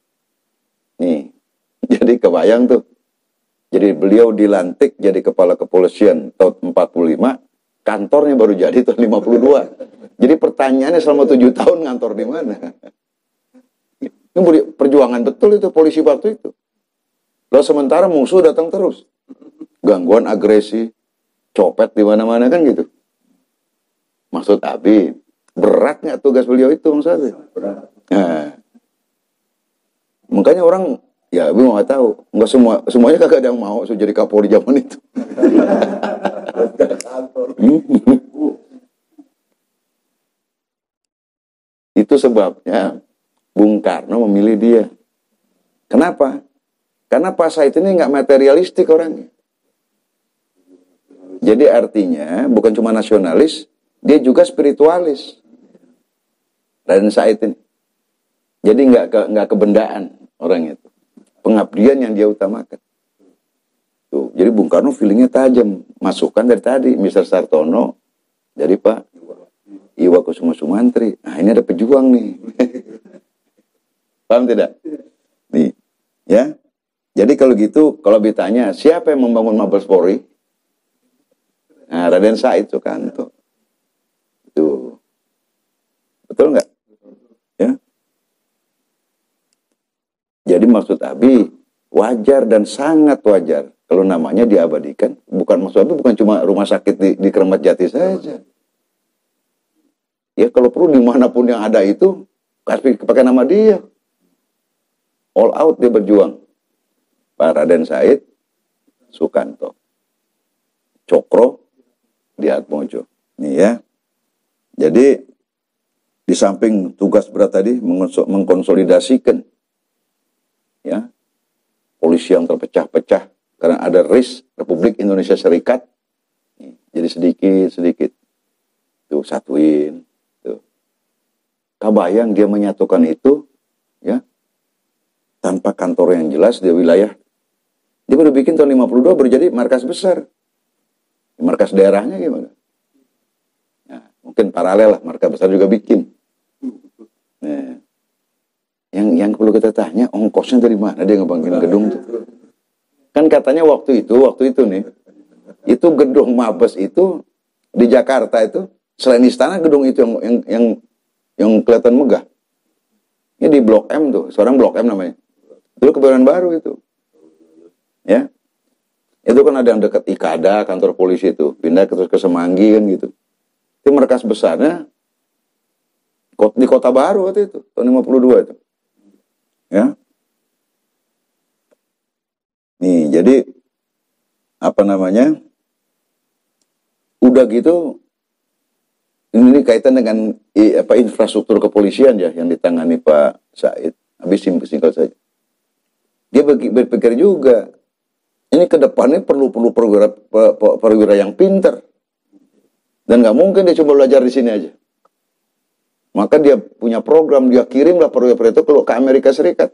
Nih, jadi kebayang tuh. Jadi beliau dilantik jadi kepala kepolisian tahun 45, kantornya baru jadi tahun 52. Jadi pertanyaannya selama 7 tahun ngantor di mana? Ini perjuangan betul itu polisi waktu itu. Lalu sementara musuh datang terus. Gangguan agresi, copet di mana-mana kan gitu. Maksud Abi, berat nggak tugas beliau itu Bang Sabi? Nah, makanya orang ya Abi nggak tahu, nggak semuanya kagak ada yang mau jadi Kapolri zaman itu. Itu sebabnya Bung Karno memilih dia. Kenapa? Karena Pak Said ini nggak materialistik orangnya. Jadi artinya bukan cuma nasionalis, dia juga spiritualis. Dan Said ini. Jadi nggak kebendaan orang itu. Pengabdian yang dia utamakan. Tuh, jadi Bung Karno feelingnya tajam. Masukan dari tadi, Mr. Sartono, dari Pak Iwa Kusuma Sumantri. Nah, ini ada pejuang nih. Paham tidak? Nih, ya. Jadi kalau gitu, kalau ditanya, siapa yang membangun Mabes Polri? Nah, Raden Said Sukanto. Tuh. Betul nggak? Ya. Jadi maksud Abi, wajar dan sangat wajar kalau namanya diabadikan. Maksud Abi bukan cuma rumah sakit di Keramat Jati saja. Ya kalau perlu dimanapun yang ada itu, kasih pakai nama dia. All out dia berjuang. Pak Raden Said Sukanto. Cokro di Atmojo. Nih ya. Jadi di samping tugas berat tadi mengkonsolidasikan ya polisi yang terpecah-pecah karena ada RIS Republik Indonesia Serikat, jadi sedikit tuh satuin tuh. Kabayang dia menyatukan itu ya tanpa kantor yang jelas di wilayah. Dia baru bikin tahun 52 baru jadi markas besar. Markas daerahnya gimana? Nah, mungkin paralel lah, markas besar juga bikin. Nah, yang perlu kita tanya, ongkosnya dari mana dia ngebangun gedung tuh? Kan katanya waktu itu nih, itu gedung Mabes itu di Jakarta itu selain istana gedung itu yang kelihatan megah. Ini di Blok M tuh, sekarang Blok M namanya. Dulu Kebayoran Baru itu. Ya. Itu kan ada yang dekat Ikada, kantor polisi itu. Pindah terus ke Semanggi kan gitu. Itu markas besarnya di Kota Baru waktu itu, tahun 52 itu. Ya. Nih, jadi apa namanya? Udah gitu ini kaitan dengan infrastruktur kepolisian ya yang ditangani Pak Said. Habis singkat saja. Dia berpikir juga, ini ke depannya perlu perwira yang pinter. Dan nggak mungkin dia cuma belajar di sini aja. Maka dia punya program, dia kirimlah perwira itu ke Amerika Serikat.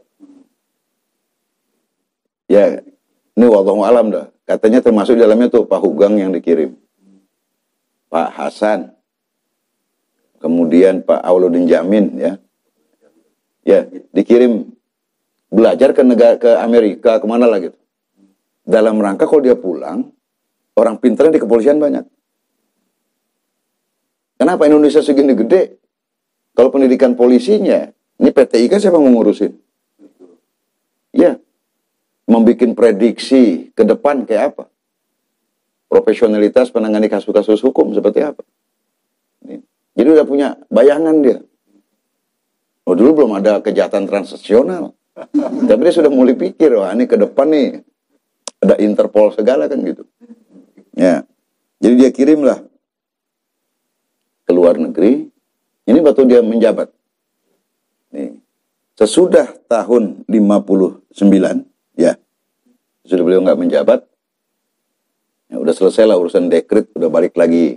Ya, ini wallahu alam dah. Katanya termasuk di dalamnya tuh Pak Hugang yang dikirim. Pak Hasan. Kemudian Pak Auludin Jamin ya. Ya, dikirim belajar ke Amerika, kemana lah gitu. Dalam rangka kalau dia pulang, orang pintarnya di kepolisian banyak. Kenapa Indonesia segini gede? Kalau pendidikan polisinya, ini PTIK siapa yang ngurusin? Ya, membuat prediksi ke depan kayak apa? Profesionalitas penangani kasus-kasus hukum seperti apa? Jadi udah punya bayangan dia. Oh, dulu belum ada kejahatan transaksional. Tapi dia sudah mulai pikir, wah ini ke depan nih ada Interpol segala kan gitu. Ya. Jadi dia kirimlah ke luar negeri. Ini waktu dia menjabat. Nih. Sesudah tahun 59, ya. Sudah beliau nggak menjabat. Ya, udah selesai lah urusan dekret, udah balik lagi.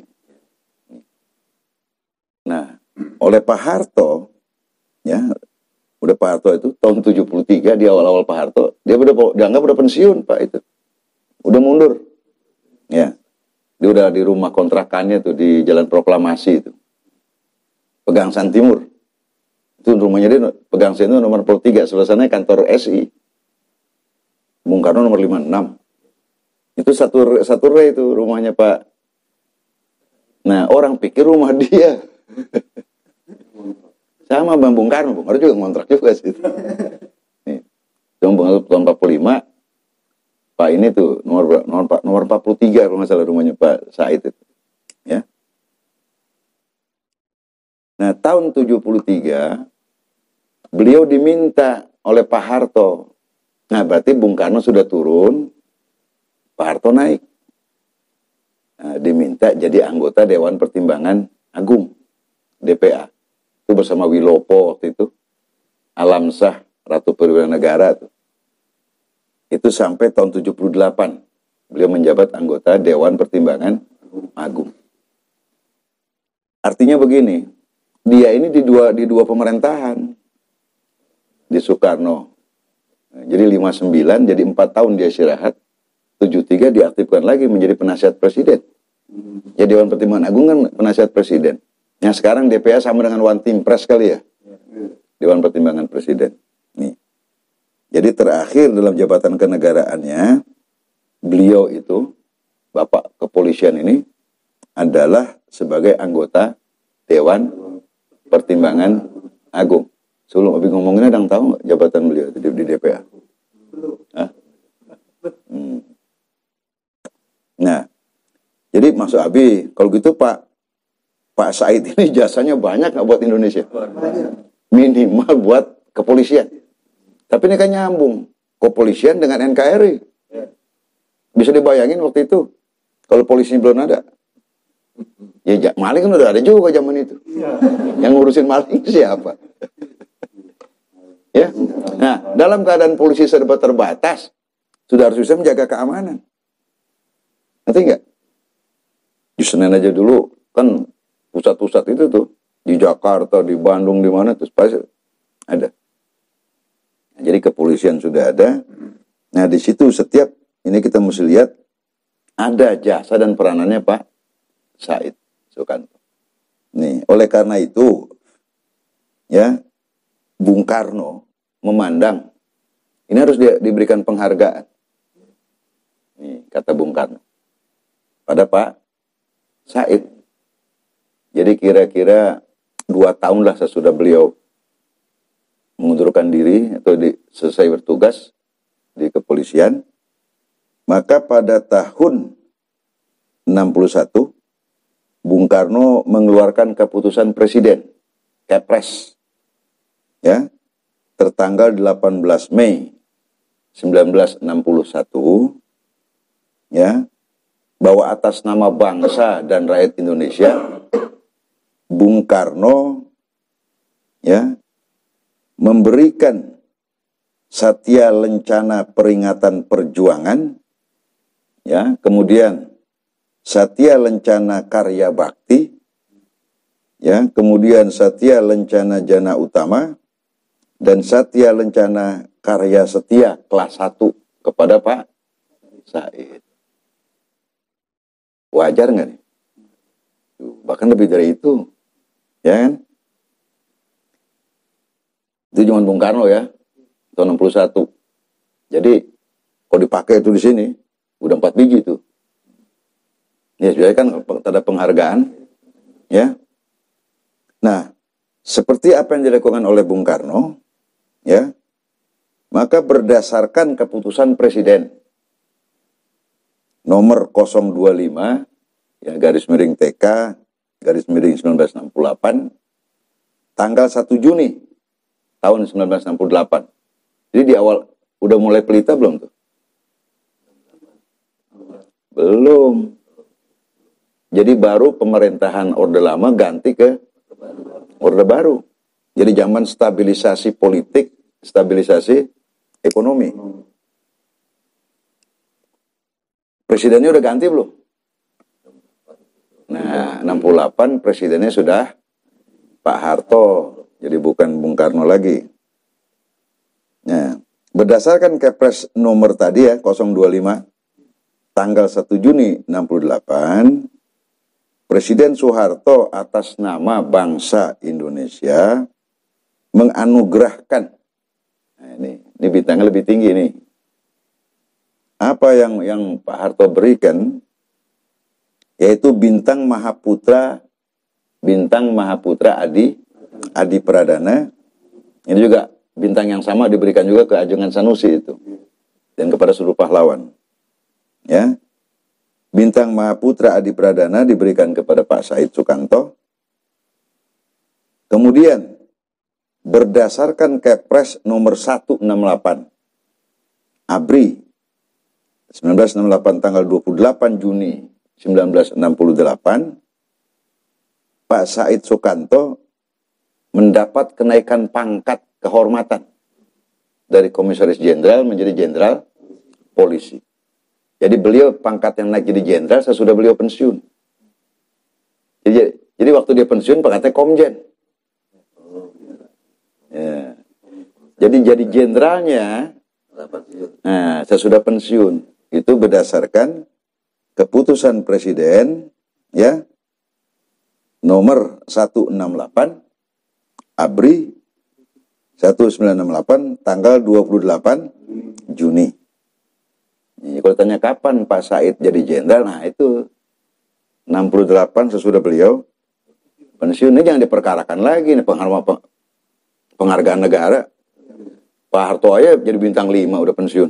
Nah, oleh Pak Harto, ya, udah Pak Harto itu tahun 73 di awal-awal Pak Harto, dia udah dianggap udah pensiun Pak itu, udah mundur, ya, dia udah di rumah kontrakannya tuh di Jalan Proklamasi itu, Pegangsaan Timur, itu rumahnya dia Pegangsaan itu nomor 43, sebelah sana kantor SI, Bung Karno nomor 56, itu satu re itu rumahnya Pak. Nah orang pikir rumah dia. Sama Bang Bung Karno juga ngontrak juga sih. Nih, tahun 45, Pak ini tuh nomor 43 kalau nggak salah rumahnya Pak Said itu. Ya. Nah tahun 73 beliau diminta oleh Pak Harto. Nah berarti Bung Karno sudah turun, Pak Harto naik. Nah, diminta jadi anggota Dewan Pertimbangan Agung. DPA itu bersama Wilopo waktu itu, Alamsah Ratu Perwira Negara tuh. Itu sampai tahun 78 beliau menjabat anggota Dewan Pertimbangan Agung. Artinya begini, dia ini di dua pemerintahan di Soekarno. Nah, jadi 59 jadi 4 tahun dia istirahat, 73 diaktifkan lagi menjadi penasihat presiden. Jadi Dewan Pertimbangan Agung kan penasihat presiden. Yang sekarang DPA sama dengan One Team Press kali ya. Dewan Pertimbangan Presiden. Nih. Jadi terakhir dalam jabatan kenegaraannya, beliau itu, Bapak Kepolisian ini, adalah sebagai anggota Dewan Pertimbangan Agung. Sebelum Abi ngomongin, ada yang tahu nggak jabatan beliau di DPA? Hah? Nah, jadi maksud Abi, kalau gitu Pak Said ini jasanya banyak nggak buat Indonesia? Minimal buat kepolisian. Tapi ini kan nyambung. Kepolisian dengan NKRI. Bisa dibayangin waktu itu. Kalau polisi belum ada. Ya, maling kan udah ada juga zaman itu. Yang ngurusin maling siapa? Ya. Nah, dalam keadaan polisi serba terbatas, sudah harus bisa menjaga keamanan. Ngerti nggak? Di Senen aja dulu kan pusat-pusat itu tuh di Jakarta, di Bandung, di mana tuh pasti ada. Nah, jadi kepolisian sudah ada. Nah, di situ setiap ini kita mesti lihat ada jasa dan peranannya Pak Said Sukanto. Nih, oleh karena itu ya Bung Karno memandang ini harus diberikan penghargaan. Nih, kata Bung Karno pada Pak Said. Jadi kira-kira 2 tahun lah sesudah beliau mengundurkan diri atau selesai bertugas di kepolisian, maka pada tahun 61 Bung Karno mengeluarkan keputusan presiden, Kepres, ya, tertanggal 18 Mei 1961, ya, bahwa atas nama bangsa dan rakyat Indonesia, Bung Karno, ya, memberikan Satya Lencana Peringatan Perjuangan, ya, kemudian Satya Lencana Karya Bakti, ya, kemudian Satya Lencana Jana Utama, dan Satya Lencana Karya Setia kelas 1 kepada Pak Said. Wajar nggak nih? Bahkan lebih dari itu, ya kan? Itu cuma Bung Karno ya, tahun 61. Jadi, kalau dipakai itu di sini, udah 4 biji tuh. Ya, sudah kan tanda penghargaan, ya. Nah, seperti apa yang dilakukan oleh Bung Karno, ya, maka berdasarkan keputusan Presiden nomor 025, ya, garis miring TK, garis miring 1968, tanggal 1 Juni tahun 1968. Jadi di awal, udah mulai pelita belum tuh? Belum. Jadi baru pemerintahan Orde Lama ganti ke Orde Baru. Jadi zaman stabilisasi politik, stabilisasi ekonomi. Presidennya udah ganti belum? Nah, 68 presidennya sudah Pak Harto. Jadi bukan Bung Karno lagi. Nah, berdasarkan Kepres nomor tadi ya, 025, tanggal 1 Juni 68, Presiden Soeharto atas nama bangsa Indonesia menganugerahkan, nah ini bintangnya lebih tinggi nih. Apa yang Pak Harto berikan, yaitu bintang Mahaputra Adi Pradana. Ini juga bintang yang sama diberikan juga ke Ajengan Sanusi itu dan kepada seluruh pahlawan. Ya. Bintang Mahaputra Adi Pradana diberikan kepada Pak Said Sukanto. Kemudian berdasarkan Kepres nomor 168 ABRI 1968 tanggal 28 Juni 1968, Pak Said Sukanto mendapat kenaikan pangkat kehormatan dari Komisaris Jenderal menjadi Jenderal Polisi. Jadi beliau pangkat yang naik jadi jenderal sesudah beliau pensiun. Jadi waktu dia pensiun pangkatnya Komjen. Ya. Jadi jenderalnya sesudah pensiun. Itu berdasarkan keputusan Presiden ya nomor 168 ABRI 1968 tanggal 28 Juni. Kalau tanya kapan Pak Said jadi jenderal, nah itu 68 sesudah beliau pensiun. Ini jangan diperkarakan lagi nih penghargaan negara. Pak Harto aja jadi bintang 5 udah pensiun.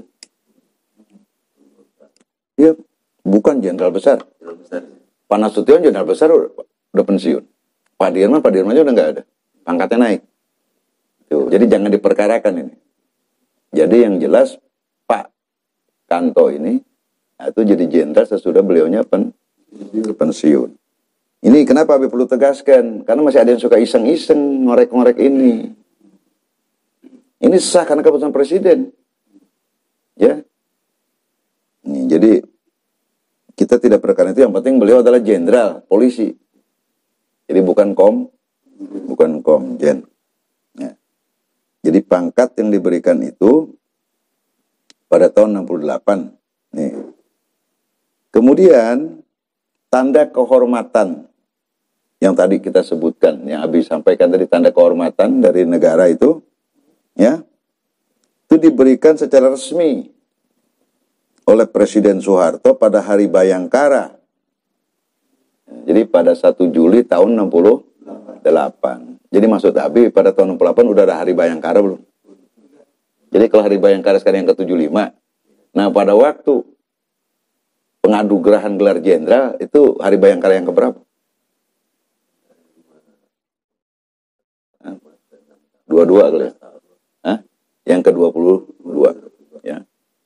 Iya, bukan jenderal besar. Pak Nasution jenderal besar udah pensiun. Pak Dirman aja udah nggak ada. Pangkatnya naik. Tuh, jadi jangan diperkarakan ini. Jadi yang jelas Pak Kanto ini itu jadi jenderal sesudah beliaunya pensiun. Ini kenapa Habib perlu tegaskan? Karena masih ada yang suka iseng-iseng ngorek-ngorek ini. Ini sah karena keputusan presiden. Ya. Jadi kita tidak perkara itu, yang penting beliau adalah jenderal polisi. Jadi bukan komjen. Ya. Jadi pangkat yang diberikan itu pada tahun 68. Nih. Kemudian tanda kehormatan yang tadi kita sebutkan, yang Abi sampaikan tadi, tanda kehormatan dari negara itu, ya, itu diberikan secara resmi oleh Presiden Soeharto pada Hari Bayangkara. Jadi pada 1 Juli tahun 68. Jadi maksud Abi pada tahun 68 udah ada Hari Bayangkara belum? Jadi kalau Hari Bayangkara sekarang yang ke-75. Nah pada waktu pengadugerahan gelar jenderal itu Hari Bayangkara yang keberapa? 22 kali ya? Hah? Yang ke-22 ya.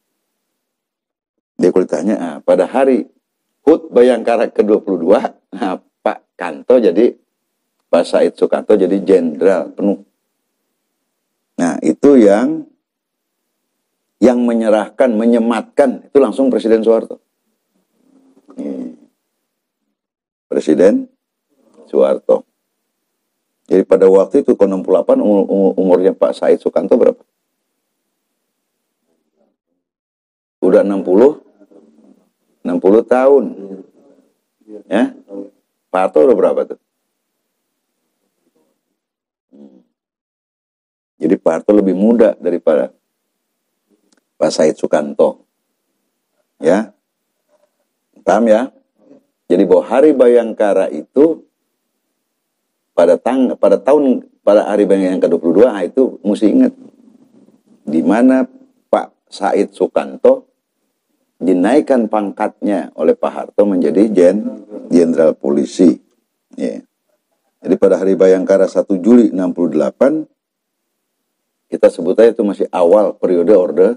Dia kalau ditanya, pada hari HUT Bayangkara ke-22, nah, Pak Kanto jadi, Pak Said Sukanto jadi jenderal penuh. Nah, itu yang menyerahkan, menyematkan, itu langsung Presiden Soeharto. Presiden Soeharto. Jadi pada waktu itu, tahun 68, umurnya Pak Said Sukanto berapa? Udah 60 tahun. Ya. Pak Harto udah berapa tuh? Jadi Pak Harto lebih muda daripada Pak Said Sukanto. Ya. Paham ya? Jadi bahwa Hari Bayangkara itu pada Hari Bayangkara yang ke-22, itu mesti ingat di mana Pak Said Sukanto dinaikkan pangkatnya oleh Pak Harto menjadi jenderal polisi. Ya. Jadi pada Hari Bayangkara 1 Juli 68, kita sebut aja itu masih awal periode orde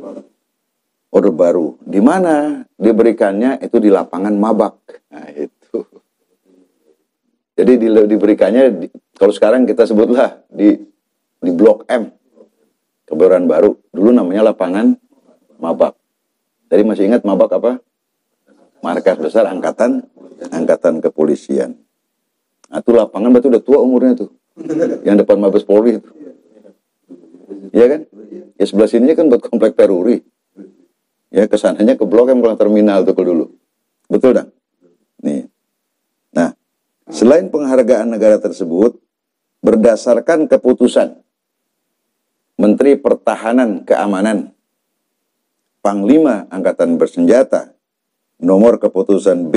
baru. Di mana diberikannya itu di lapangan Mabak. Nah itu. Jadi diberikannya, kalau sekarang kita sebutlah di Blok M, Kebayoran Baru. Dulu namanya lapangan Mabak. Jadi masih ingat Mabak apa? Markas besar angkatan kepolisian. Nah, itu lapangan berarti udah tua umurnya tuh. Yang depan Mabes Polri itu. Iya kan? Ya sebelah sininya kan buat komplek Peruri. Ya kesananya ke Blok M, ke terminal tuh dulu. Betul dah? Nih. Nah, selain penghargaan negara tersebut, berdasarkan keputusan Menteri Pertahanan Keamanan Panglima Angkatan Bersenjata nomor keputusan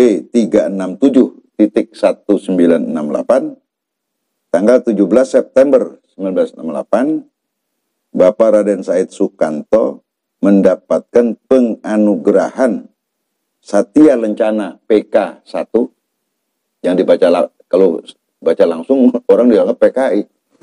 B367.1968 tanggal 17 September 1968, Bapak Raden Said Sukanto mendapatkan penganugerahan Satya Lencana PK 1 yang dibaca, kalau baca langsung orang dianggap PKI.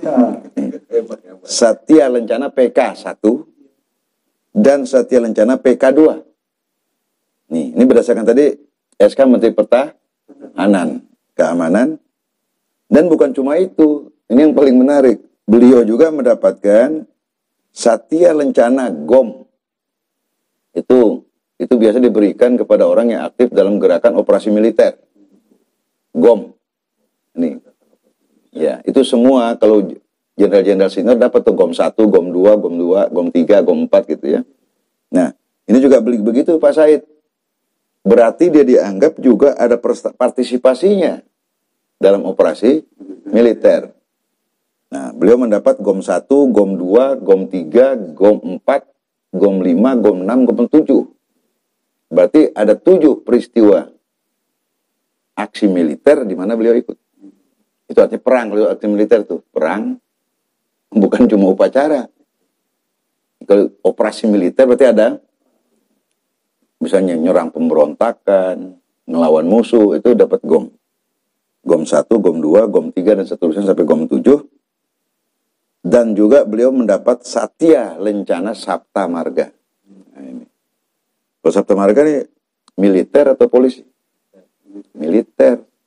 Satya Lencana PK 1 dan Satya Lencana PK2. Nih, ini berdasarkan tadi SK Menteri Pertahanan, Keamanan. Dan bukan cuma itu, ini yang paling menarik. Beliau juga mendapatkan Satya Lencana GOM. Itu biasa diberikan kepada orang yang aktif dalam gerakan operasi militer. GOM. Nih. Ya, itu semua kalau jenderal-jenderal senior dapat tuh GOM 1, GOM 2, GOM 2, GOM 3, GOM 4 gitu ya. Nah, ini juga begitu Pak Said. Berarti dia dianggap juga ada partisipasinya dalam operasi militer. Nah, beliau mendapat GOM 1, GOM 2, GOM 3, GOM 4, GOM 5, GOM 6, GOM 7. Berarti ada 7 peristiwa aksi militer di mana beliau ikut. Itu artinya perang, beliau aksi militer tuh. Perang, bukan cuma upacara. Kalau operasi militer berarti ada, misalnya nyerang pemberontakan, ngelawan musuh, itu dapat GOM. GOM 1, GOM 2, GOM 3, dan seterusnya sampai GOM 7. Dan juga beliau mendapat Satya Lencana Sapta Marga. Nah, ini. Kalau Sapta Marga ini militer atau polisi? Militer.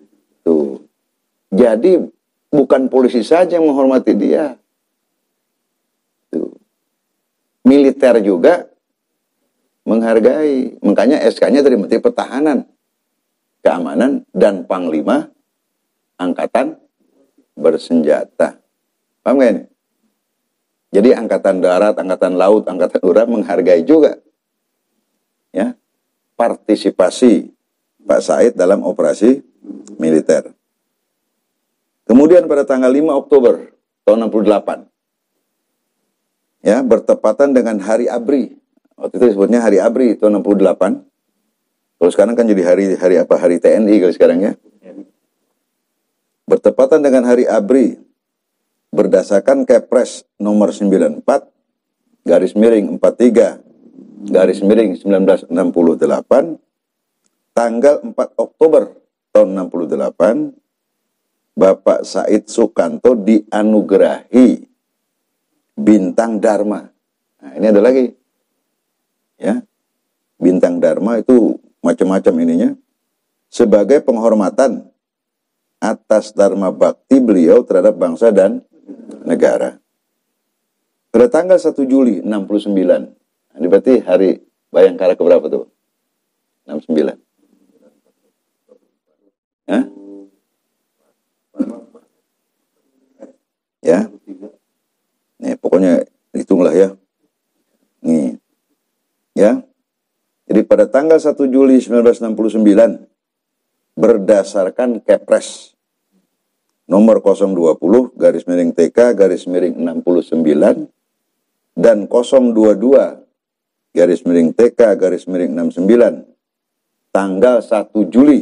Tuh. Jadi bukan polisi saja yang menghormati dia. Tuh. Militer juga menghargai. Makanya SK-nya dari Menteri Pertahanan, Keamanan, dan Panglima Angkatan Bersenjata. Paham gak ini? Jadi Angkatan Darat, Angkatan Laut, Angkatan Udara menghargai juga ya partisipasi Pak Said dalam operasi militer. Kemudian pada tanggal 5 Oktober tahun 68, ya, bertepatan dengan Hari ABRI. Waktu itu disebutnya Hari ABRI tahun 68. Kalau sekarang kan jadi hari TNI kalau sekarang ya. Bertepatan dengan Hari ABRI, berdasarkan Kepres nomor 94 garis miring 43 garis miring 1968, tanggal 4 Oktober tahun 68, Bapak Said Sukanto dianugerahi Bintang Dharma. Nah, ini ada lagi. Ya. Bintang Dharma itu macam-macam ininya. Sebagai penghormatan atas dharma bakti beliau terhadap bangsa dan negara. Pada tanggal 1 Juli 69. Ini berarti hari Bayangkara keberapa tuh? 69. Hah? Ya. Nih, pokoknya hitunglah ya. Nih. Ya. Jadi pada tanggal 1 Juli 1969 berdasarkan Kepres nomor 020 garis miring TK garis miring 69 dan 022 garis miring TK garis miring 69 tanggal 1 Juli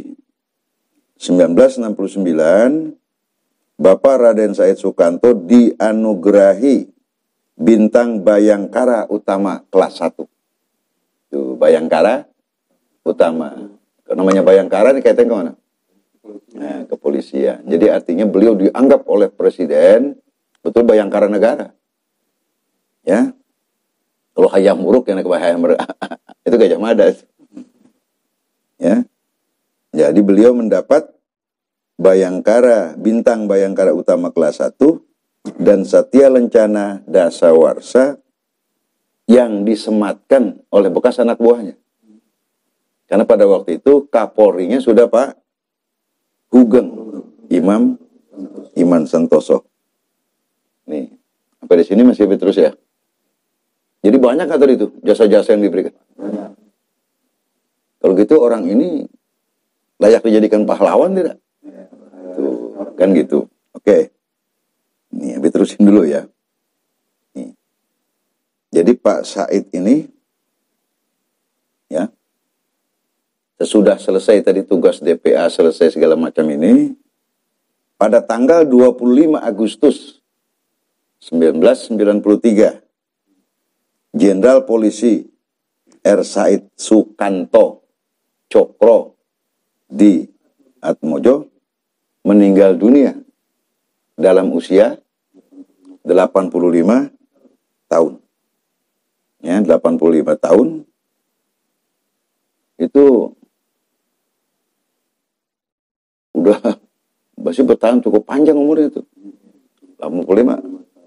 1969, Bapak Raden Said Sukanto dianugerahi Bintang Bayangkara Utama kelas 1. Tuh, Bayangkara Utama. Namanya Bayangkara ini kaitannya kemana? Nah, kepolisian. Jadi artinya beliau dianggap oleh Presiden betul Bayangkara negara. Ya. Kalau Hayam Wuruk yang Hayam itu Gajah Mada. Ya. Jadi beliau mendapat Bayangkara, Bintang Bayangkara Utama kelas 1 dan Satya Lencana Dasawarsa yang disematkan oleh bekas anak buahnya. Karena pada waktu itu Kapolrinya sudah Pak Hugeng Iman Santoso. Nih, sampai di sini masih terus ya. Jadi banyak nggak tadi itu jasa-jasa yang diberikan? Banyak. Kalau gitu orang ini layak dijadikan pahlawan tidak? Tuh, kan gitu. Oke. Nih, habis terusin dulu ya. Nih. Jadi Pak Said ini, ya, sesudah selesai tadi tugas DPA, selesai segala macam ini, pada tanggal 25 Agustus 1993, Jenderal Polisi R. Said Sukanto Cokro di Atmojo meninggal dunia dalam usia 85 tahun. Ya, 85 tahun itu udah masih bertahan cukup panjang umurnya itu. 85.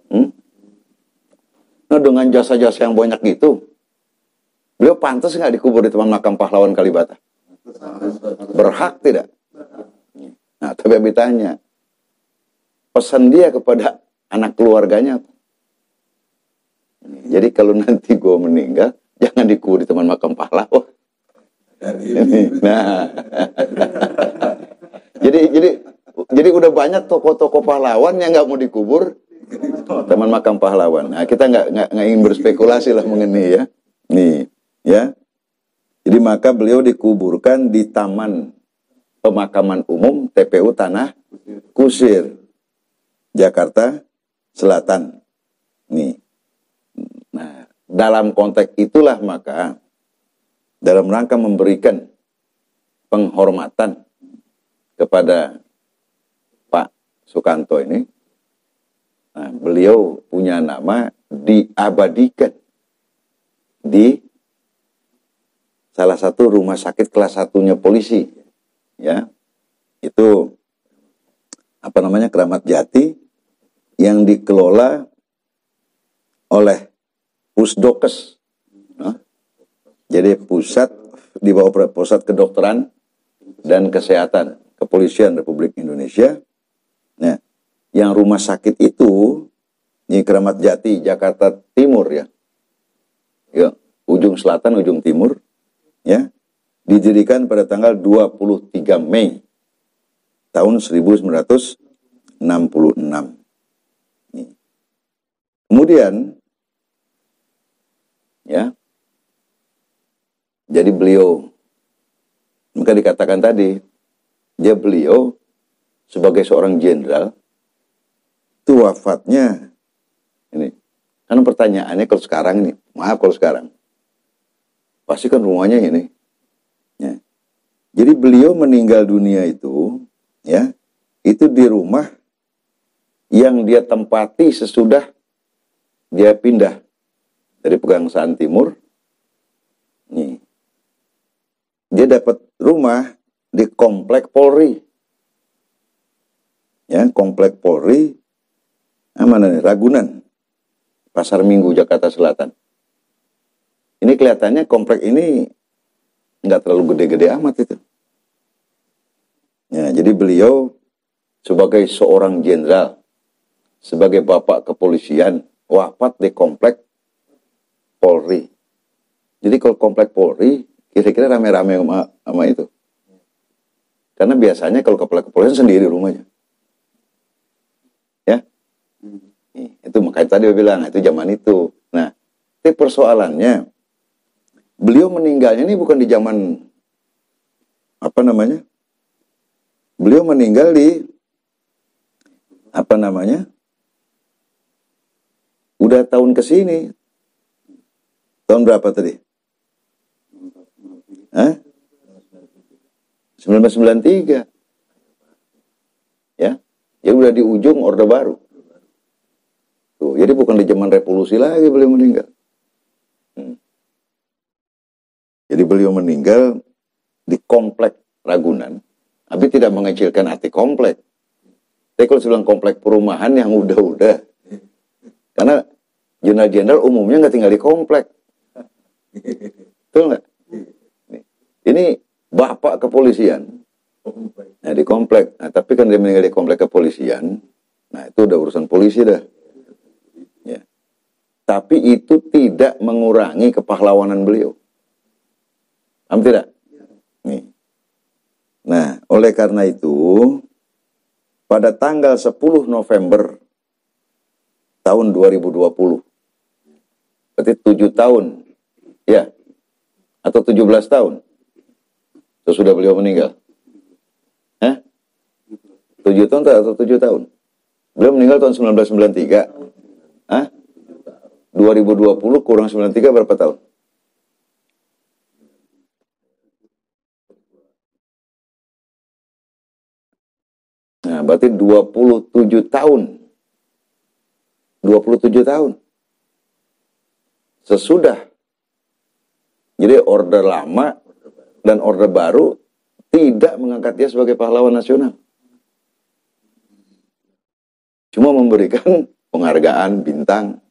Nah, dengan jasa-jasa yang banyak gitu, beliau pantas nggak dikubur di Taman Makam Pahlawan Kalibata? Berhak tidak? Nah, tapi ditanya, pesan dia kepada anak keluarganya apa? Jadi kalau nanti gue meninggal, jangan dikubur di Taman Makam Pahlawan. Nah, jadi udah banyak tokoh-tokoh pahlawan yang nggak mau dikubur Taman Makam Pahlawan. Nah, kita nggak ingin berspekulasi lah mengenai ya. Nih, ya. Jadi maka beliau dikuburkan di Taman Pemakaman Umum TPU Tanah Kusir, Jakarta Selatan. Nih. Nah, dalam konteks itulah maka dalam rangka memberikan penghormatan kepada Pak Sukanto ini, nah, beliau punya nama diabadikan di salah satu rumah sakit kelas 1-nya polisi, ya, itu Keramat Jati yang dikelola oleh Pusdokes. Jadi di bawah Pusat Kedokteran dan Kesehatan Kepolisian Republik Indonesia. Nah, yang rumah sakit itu di Keramat Jati, Jakarta Timur ya. Ya, ujung selatan, ujung timur ya. Didirikan pada tanggal 23 Mei tahun 1966. Kemudian ya, jadi beliau, maka dikatakan tadi, beliau sebagai seorang jenderal itu wafatnya ini. Kan pertanyaannya kalau sekarang ini, maaf kalau sekarang, pasti kan rumahnya ini. Ya. Jadi beliau meninggal dunia itu, ya, itu di rumah yang dia tempati sesudah dia pindah dari Pegangsaan Timur. Nih. Dia dapat rumah di Komplek Polri. Ya, Komplek Polri, mana nih? Ragunan, Pasar Minggu, Jakarta Selatan. Ini kelihatannya komplek ini nggak terlalu gede-gede amat itu. Ya, jadi beliau sebagai seorang jenderal, sebagai bapak kepolisian, wafat di Komplek Polri. Jadi kalau Komplek Polri, kira-kira rame-rame sama itu. Karena biasanya kalau Komplek Kepolisian sendiri rumahnya. Ya, itu makanya tadi dia bilang, itu zaman itu. Nah, tapi persoalannya, beliau meninggalnya ini bukan di zaman, beliau meninggal di, udah tahun kesini. Tahun berapa tadi? 1993. Ya, ya udah di ujung Orde Baru. Tuh, jadi bukan di zaman revolusi lagi beliau meninggal. Jadi beliau meninggal di Komplek Ragunan. Tapi tidak mengecilkan arti komplek. Tapi kalau bilang komplek perumahan yang udah-udah. Karena jenderal-jenderal umumnya nggak tinggal di komplek. Betul nggak? Ini bapak kepolisian. Nah, di komplek. Nah, tapi kan dia meninggal di komplek kepolisian. Nah, itu udah urusan polisi dah. Ya. Tapi itu tidak mengurangi kepahlawanan beliau. Paham tidak? Nih. Nah, oleh karena itu, pada tanggal 10 November tahun 2020, berarti 7 tahun, ya, atau 17 tahun, sesudah beliau meninggal. 7 tahun atau 7 tahun? Beliau meninggal tahun 1993. 2020 kurang 93 berapa tahun? Nah, berarti 27 tahun. 27 tahun. Sesudah. Jadi orde lama dan orde baru tidak mengangkat dia sebagai pahlawan nasional. Cuma memberikan penghargaan, bintang.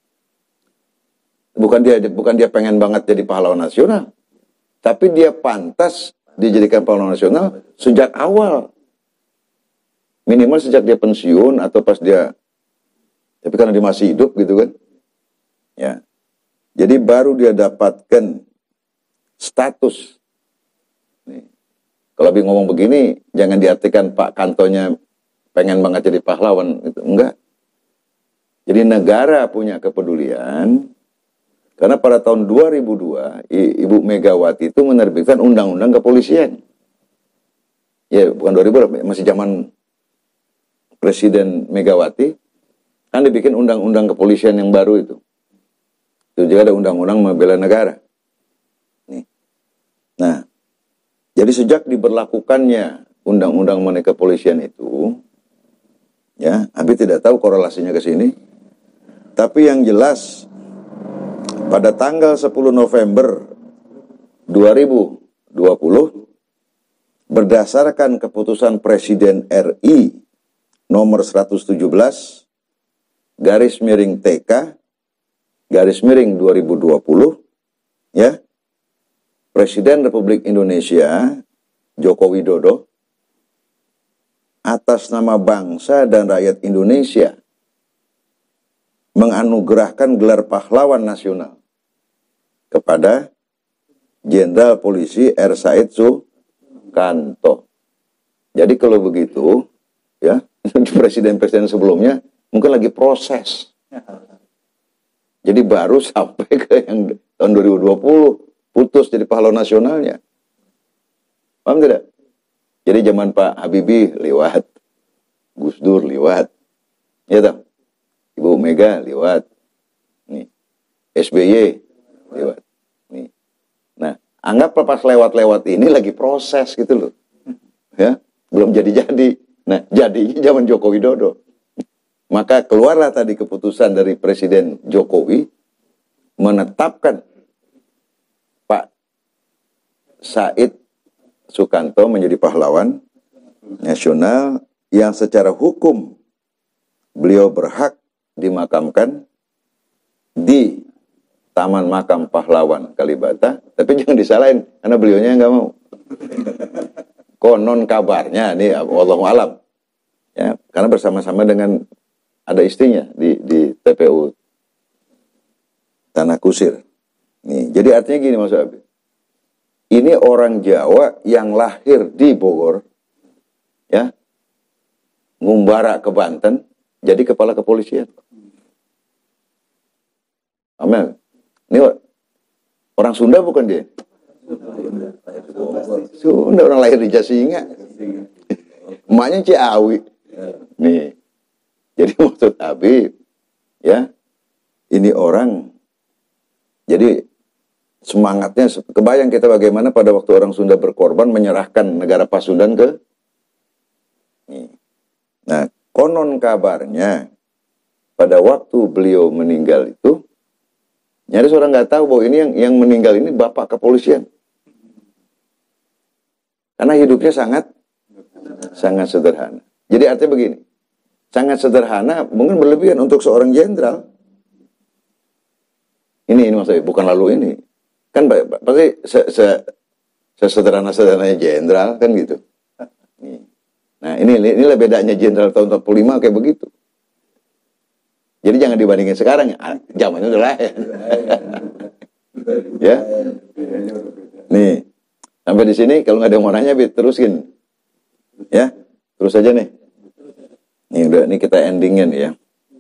Bukan dia pengen banget jadi pahlawan nasional. Tapi dia pantas dijadikan pahlawan nasional sejak awal. Minimal sejak dia pensiun atau pas dia, tapi karena dia masih hidup gitu kan. Ya. Jadi baru dia dapatkan status. Nih. Kalau Abi ngomong begini, jangan diartikan Pak Kantonya pengen banget jadi pahlawan. Itu enggak. Jadi negara punya kepedulian. Karena pada tahun 2002, Ibu Megawati itu menerbitkan undang-undang kepolisian. Ya, bukan 2000, masih zaman Presiden Megawati, kan dibikin undang-undang kepolisian yang baru itu. Itu juga ada undang-undang membela negara. Nih. Nah, jadi sejak diberlakukannya undang-undang mengenai kepolisian itu, ya, Abi tidak tahu korelasinya ke sini. Tapi yang jelas, pada tanggal 10 November 2020, berdasarkan keputusan Presiden RI nomor 117 garis miring TK garis miring 2020, ya, Presiden Republik Indonesia Joko Widodo atas nama bangsa dan rakyat Indonesia menganugerahkan gelar pahlawan nasional kepada Jenderal Polisi R. Said Sukanto. Jadi kalau begitu, ya, presiden-presiden sebelumnya mungkin lagi proses. Jadi baru sampai ke yang tahun 2020 putus jadi pahlawan nasionalnya. Paham tidak? Jadi zaman Pak Habibie lewat, Gus Dur lewat, ya toh? Ibu Mega lewat, nih, SBY lewat, nih. Nah, anggap pas lewat-lewat ini lagi proses gitu loh, ya, belum jadi-jadi. Nah, jadinya zaman Joko Widodo. Maka keluarlah tadi keputusan dari Presiden Jokowi menetapkan Pak Said Sukanto menjadi pahlawan nasional yang secara hukum beliau berhak dimakamkan di Taman Makam Pahlawan Kalibata, tapi jangan disalahin karena beliaunya nggak mau. Konon kabarnya, nih wallahu alam, ya, karena bersama-sama dengan ada istrinya di TPU Tanah Kusir. Nih, jadi artinya gini Mas Abi. Ini orang Jawa yang lahir di Bogor, ya, ngumbara ke Banten, jadi kepala kepolisian. Amin. Ini orang Sunda bukan dia? Sunda, orang lahir di Jasinga. Emaknya Ciawi. Nih. Jadi maksud Abi, ya, ini orang, jadi semangatnya, kebayang kita bagaimana pada waktu orang Sunda berkorban menyerahkan negara Pasundan ke. Nah, konon kabarnya pada waktu beliau meninggal itu, nyaris orang nggak tahu bahwa ini yang meninggal ini bapak kepolisian. Karena hidupnya sangat sederhana. Jadi artinya begini, sangat sederhana, mungkin berlebihan untuk seorang jenderal. Ini maksudnya, bukan lalu ini. Kan pasti sesederhana-sederhananya jenderal kan gitu. Nah, inilah bedanya jenderal tahun 45 kayak begitu. Jadi jangan dibandingin sekarang, zamannya udah lain. Ya. Nih, sampai di sini kalau nggak ada yang mau nanya, terusin. Ya, terus aja nih. Nih udah, ini kita endingnya nih ya.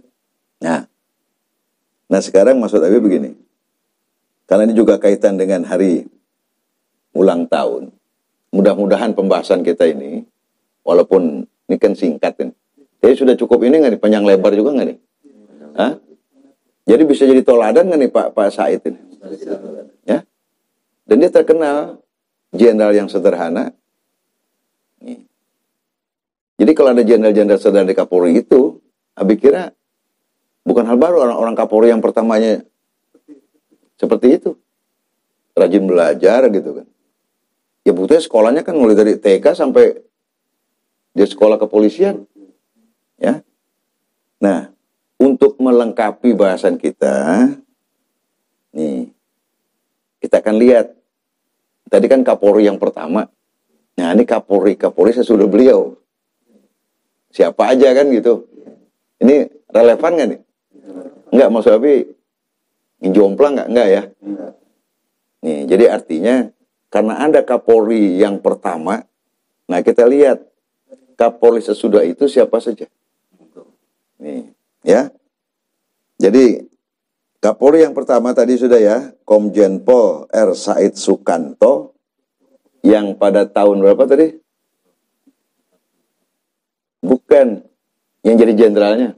Nah sekarang maksud Abi begini. Karena ini juga kaitan dengan hari ulang tahun. Mudah-mudahan pembahasan kita ini, walaupun ini kan singkat kan, jadi sudah cukup ini nggak nih, panjang lebar juga nggak nih? Hah? Jadi bisa jadi toladan nggak nih Pak Said ini? Ya? Dan dia terkenal jenderal yang sederhana. Nih. Jadi kalau ada jenderal-jenderal sederhana di Kapolri itu, Abi kira bukan hal baru, orang-orang Kapolri yang pertamanya seperti itu, rajin belajar gitu kan. Ya buktinya sekolahnya kan mulai dari TK sampai dia sekolah kepolisian, ya. Nah, untuk melengkapi bahasan kita, nih kita akan lihat. Tadi kan Kapolri yang pertama. Nah, ini Kapolri sesudah beliau. Siapa aja kan gitu. Ini relevan nggak nih? Enggak, maksud Abi jomplang enggak ya? Nih, jadi artinya karena ada Kapolri yang pertama, nah kita lihat Kapolri sesudah itu siapa saja. Nih, ya. Jadi Kapolri yang pertama tadi sudah ya, Komjen Pol R. Said Sukanto, yang pada tahun berapa tadi? Bukan, yang jadi jenderalnya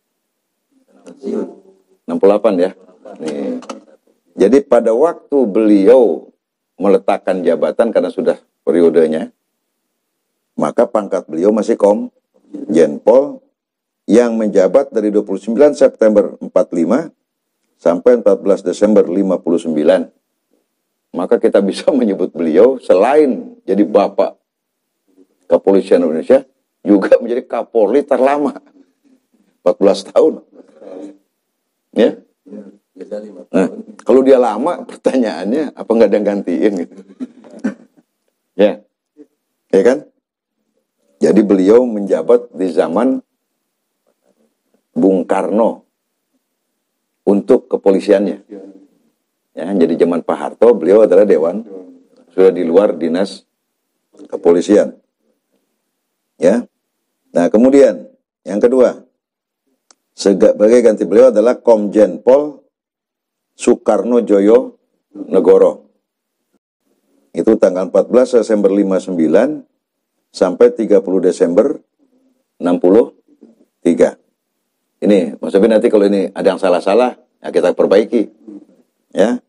68 ya. Nih. Jadi pada waktu beliau meletakkan jabatan karena sudah periodenya, maka pangkat beliau masih Komjen Pol yang menjabat dari 29 September 45 sampai 14 Desember 59. Maka kita bisa menyebut beliau selain jadi Bapak Kepolisian Indonesia, juga menjadi Kapolri terlama. 14 tahun. Ya. Nah, kalau dia lama, pertanyaannya apa nggak ada yang gantiin gitu. Ya. Ya kan? Jadi beliau menjabat di zaman Bung Karno untuk kepolisiannya. Ya, jadi zaman Pak Harto beliau adalah dewan, sudah di luar dinas kepolisian. Ya. Nah, kemudian yang kedua, sebagai ganti beliau adalah Komjen Pol Soekarno Joyo Negoro. Itu tanggal 14 Desember 59 sampai 30 Desember 63. Ini, Mas Sobi, nanti kalau ini ada yang salah-salah, ya kita perbaiki. Ya.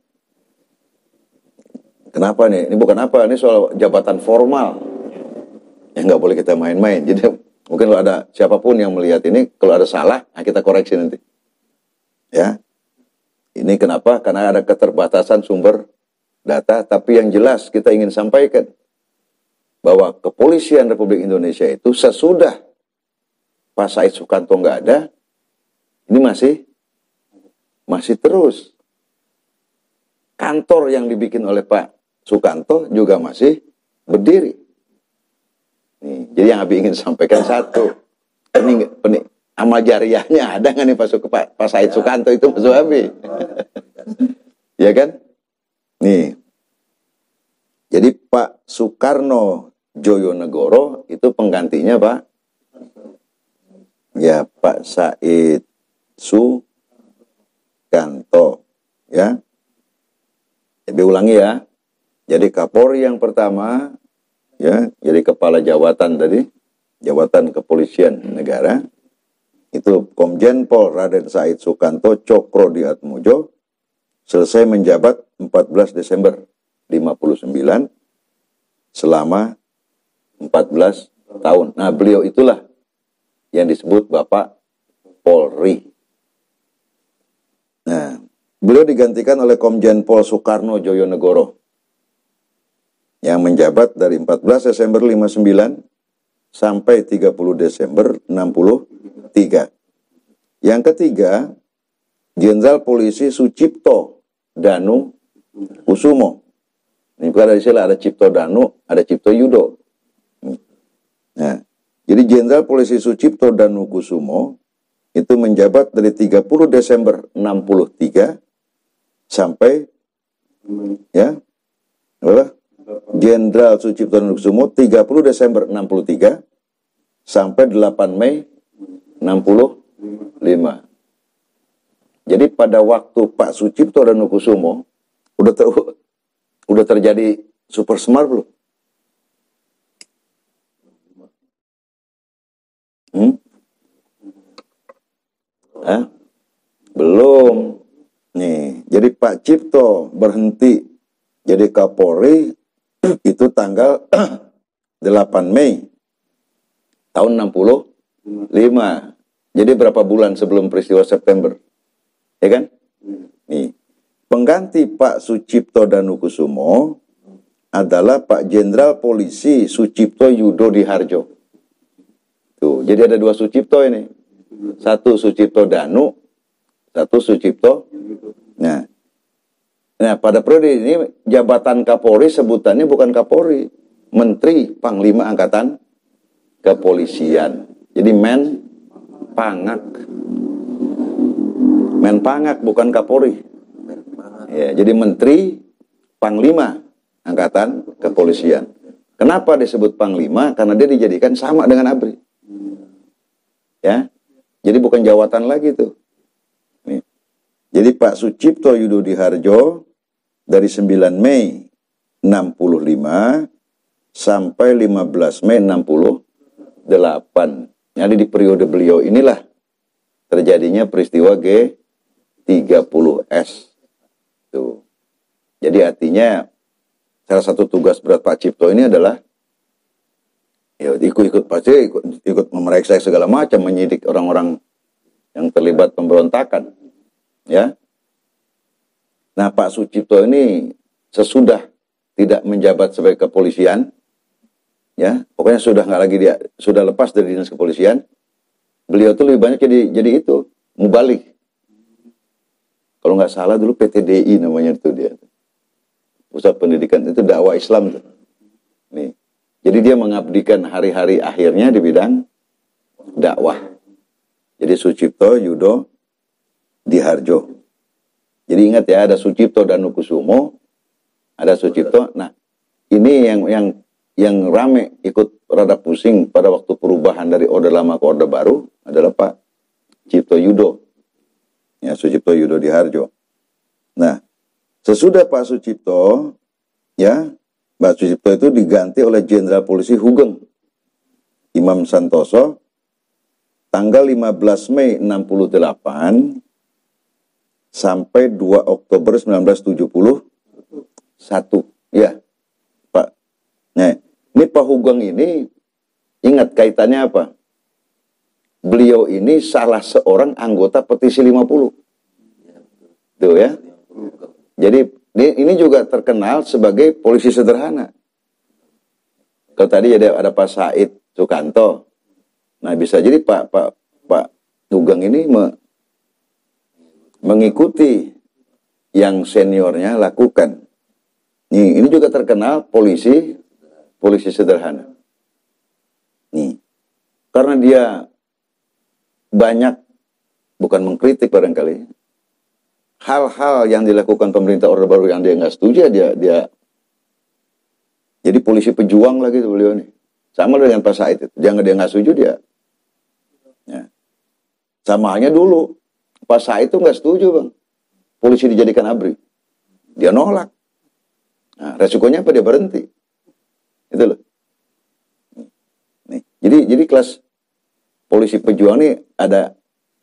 Kenapa nih? Ini bukan apa, ini soal jabatan formal. Ya nggak boleh kita main-main. Jadi mungkin kalau ada siapapun yang melihat ini, kalau ada salah, nah kita koreksi nanti. Ya. Ini kenapa? Karena ada keterbatasan sumber data, tapi yang jelas kita ingin sampaikan bahwa kepolisian Republik Indonesia itu sesudah Pak Said Sukanto nggak ada, ini masih terus. Kantor yang dibikin oleh Pak Sukanto juga masih berdiri. Nih, jadi yang Abi ingin sampaikan satu, ini amal jariahnya ada nggak nih Pak Said Sukanto itu, Mas Abi? Ya kan? Nih, jadi Pak Soekarno Joyonegoro itu penggantinya Pak, ya Pak Said Sukanto, ya. Jadi ulangi ya. Jadi Kapolri yang pertama, ya, jadi kepala jabatan tadi, jabatan kepolisian negara, itu Komjen Pol Raden Said Sukanto Cokroatmojo, selesai menjabat 14 Desember 59 selama 14 tahun. Nah, beliau itulah yang disebut Bapak Polri. Nah, beliau digantikan oleh Komjen Pol Soekarno Joyonegoro yang menjabat dari 14 Desember 59 sampai 30 Desember 63. Yang ketiga, Jenderal Polisi Sucipto Danu Kusumo. Ini bukan ada istilah, ada Cipto Danu, ada Cipto Yudo. Nah, jadi Jenderal Polisi Sucipto Danu Kusumo itu menjabat dari 30 Desember 63 sampai, ya, apa? Jenderal Sucipto Danu Kusumo 30 Desember 63 sampai 8 Mei 65. Jadi pada waktu Pak Sucipto Danu Kusumo udah terjadi super smart belum? Belum. Nih, jadi Pak Cipto berhenti jadi Kapolri itu tanggal 8 Mei tahun 65. Jadi berapa bulan sebelum peristiwa September? Ya kan? Nih, pengganti Pak Sucipto Danu Kusumo adalah Pak Jenderal Polisi Sucipto Yudo Diharjo. Tuh, jadi ada dua Sucipto ini. Satu Sucipto Danu, satu Sucipto. Nah, pada periode ini jabatan Kapolri sebutannya bukan Kapolri, Menteri Panglima Angkatan Kepolisian. Jadi Menpangak bukan Kapolri. Ya, jadi Menteri Panglima Angkatan Kepolisian. Kenapa disebut Panglima? Karena dia dijadikan sama dengan ABRI. Ya, jadi bukan jawatan lagi tuh. Nih. Jadi Pak Sucipto Yudo Diharjo dari 9 Mei 65 sampai 15 Mei 68. Jadi di periode beliau inilah terjadinya peristiwa G30S. Tuh. Jadi artinya salah satu tugas berat Pak Cipto ini adalah ya ikut memeriksa segala macam, menyidik orang-orang yang terlibat pemberontakan. Ya. Nah, Pak Sucipto ini sesudah tidak menjabat sebagai kepolisian, ya pokoknya sudah nggak lagi dia sudah lepas dari dinas kepolisian. Beliau tuh lebih banyak jadi itu mubalik. Kalau nggak salah dulu PTDI namanya itu dia, pusat pendidikan itu dakwah Islam tuh. Nih, jadi dia mengabdikan hari-hari akhirnya di bidang dakwah. Jadi Sucipto Yudo Diharjo. Jadi ingat ya, ada Sucipto Danukusumo, ada Sucipto. Nah, ini yang rame ikut rada pusing pada waktu perubahan dari Orde Lama ke Orde Baru adalah Pak Cipto Yudo. Ya, Sucipto Yudo Diharjo. Nah, sesudah Pak Sucipto, ya, Pak Sucipto itu diganti oleh Jenderal Polisi Hugeng Imam Santoso tanggal 15 Mei 68 sampai 2 Oktober 1971. Ya, Pak. Nah, ini Pak Hugeng ini ingat kaitannya apa? Beliau ini salah seorang anggota petisi 50. Tuh ya. Jadi ini juga terkenal sebagai polisi sederhana. Kalau tadi ada Pak Said Sukanto. Nah, bisa jadi Pak Hugeng ini mengikuti yang seniornya lakukan. Nih, ini juga terkenal polisi sederhana. Nih, karena dia banyak bukan mengkritik barangkali hal-hal yang dilakukan pemerintah Orde Baru yang dia nggak setuju, dia jadi polisi pejuang lagi tuh beliau nih. Sama dengan Pak Said itu. Dia nggak setuju dia. Ya. Sama halnya dulu Pak Said itu nggak setuju bang, polisi dijadikan ABRI. Dia nolak. Nah, resikonya apa? Dia berhenti. Itu loh. Nih, jadi kelas polisi pejuang nih ada,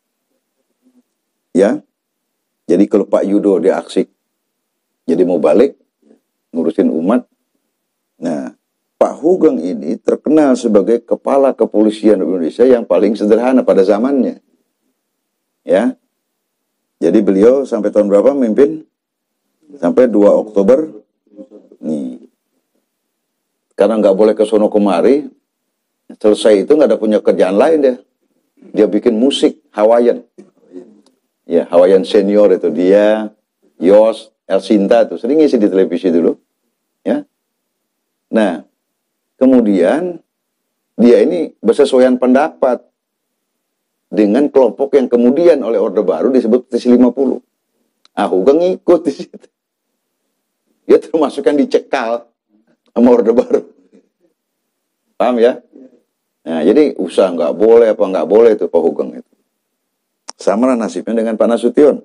ya. Jadi kalau Pak Yudo dia aksi, jadi mau balik ngurusin umat. Nah, Pak Hugeng ini terkenal sebagai kepala kepolisian Indonesia yang paling sederhana pada zamannya. Ya. Jadi beliau sampai tahun berapa memimpin? Sampai 2 Oktober. Nih. Karena nggak boleh ke sono kemari, selesai itu nggak ada punya kerjaan lain dia. Dia bikin musik Hawaiian. Ya, Hawaiian senior itu dia, Yos, El Sinta tuh sering ngisi di televisi dulu. Ya. Nah, kemudian dia ini bersesuaian pendapat dengan kelompok yang kemudian oleh Orde Baru disebut petisi 50. Hugeng ngikut di situ. Dia termasuk yang dicekal sama Orde Baru. Paham ya? Nah, jadi usaha nggak boleh itu Pak Hugeng itu. Sama lah nasibnya dengan Pak Nasution.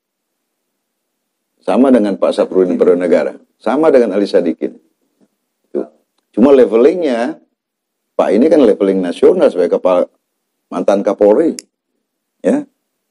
Sama dengan Pak Saprudin Negara. Sama dengan Ali Sadikin. Tuh. Cuma levelingnya, Pak ini kan leveling nasional sebagai kepala mantan Kapolri. Ya.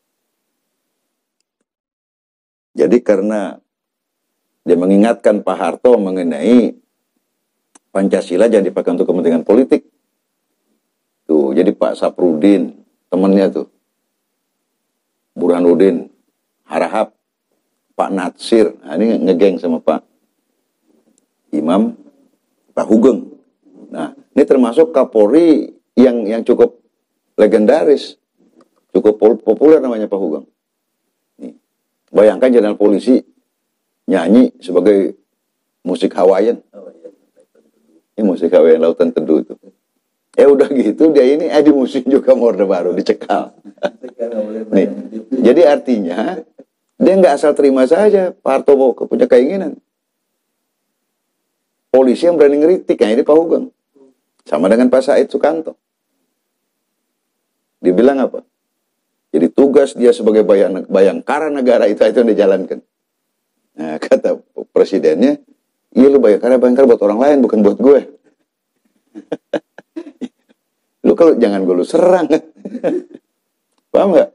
Jadi karena dia mengingatkan Pak Harto mengenai Pancasila jangan dipakai untuk kepentingan politik. Tuh, jadi Pak Saprudin, temannya tuh, Burhanuddin Harahap, Pak Natsir, nah ini ngegeng sama Pak Imam, Pak Hugeng. Nah, ini termasuk Kapolri yang cukup legendaris, cukup populer namanya Pak Hugeng. Nih, bayangkan jenderal polisi nyanyi sebagai musik Hawaiian. Ini musik Hawaiian Lautan Teduh itu. Udah gitu dia ini di musim juga Orde Baru dicekal. Nih, jadi artinya dia nggak asal terima saja Pak Harto punya keinginan. Polisi yang berani ngeritik, ini Pak Hugeng. Sama dengan Pak Said Sukanto. Dia bilang apa? Jadi tugas dia sebagai bayangkara negara itu yang dijalankan. Nah, kata presidennya, iya lu bayangkara buat orang lain, bukan buat gue. Lu kalau jangan gue lu serang. Paham nggak?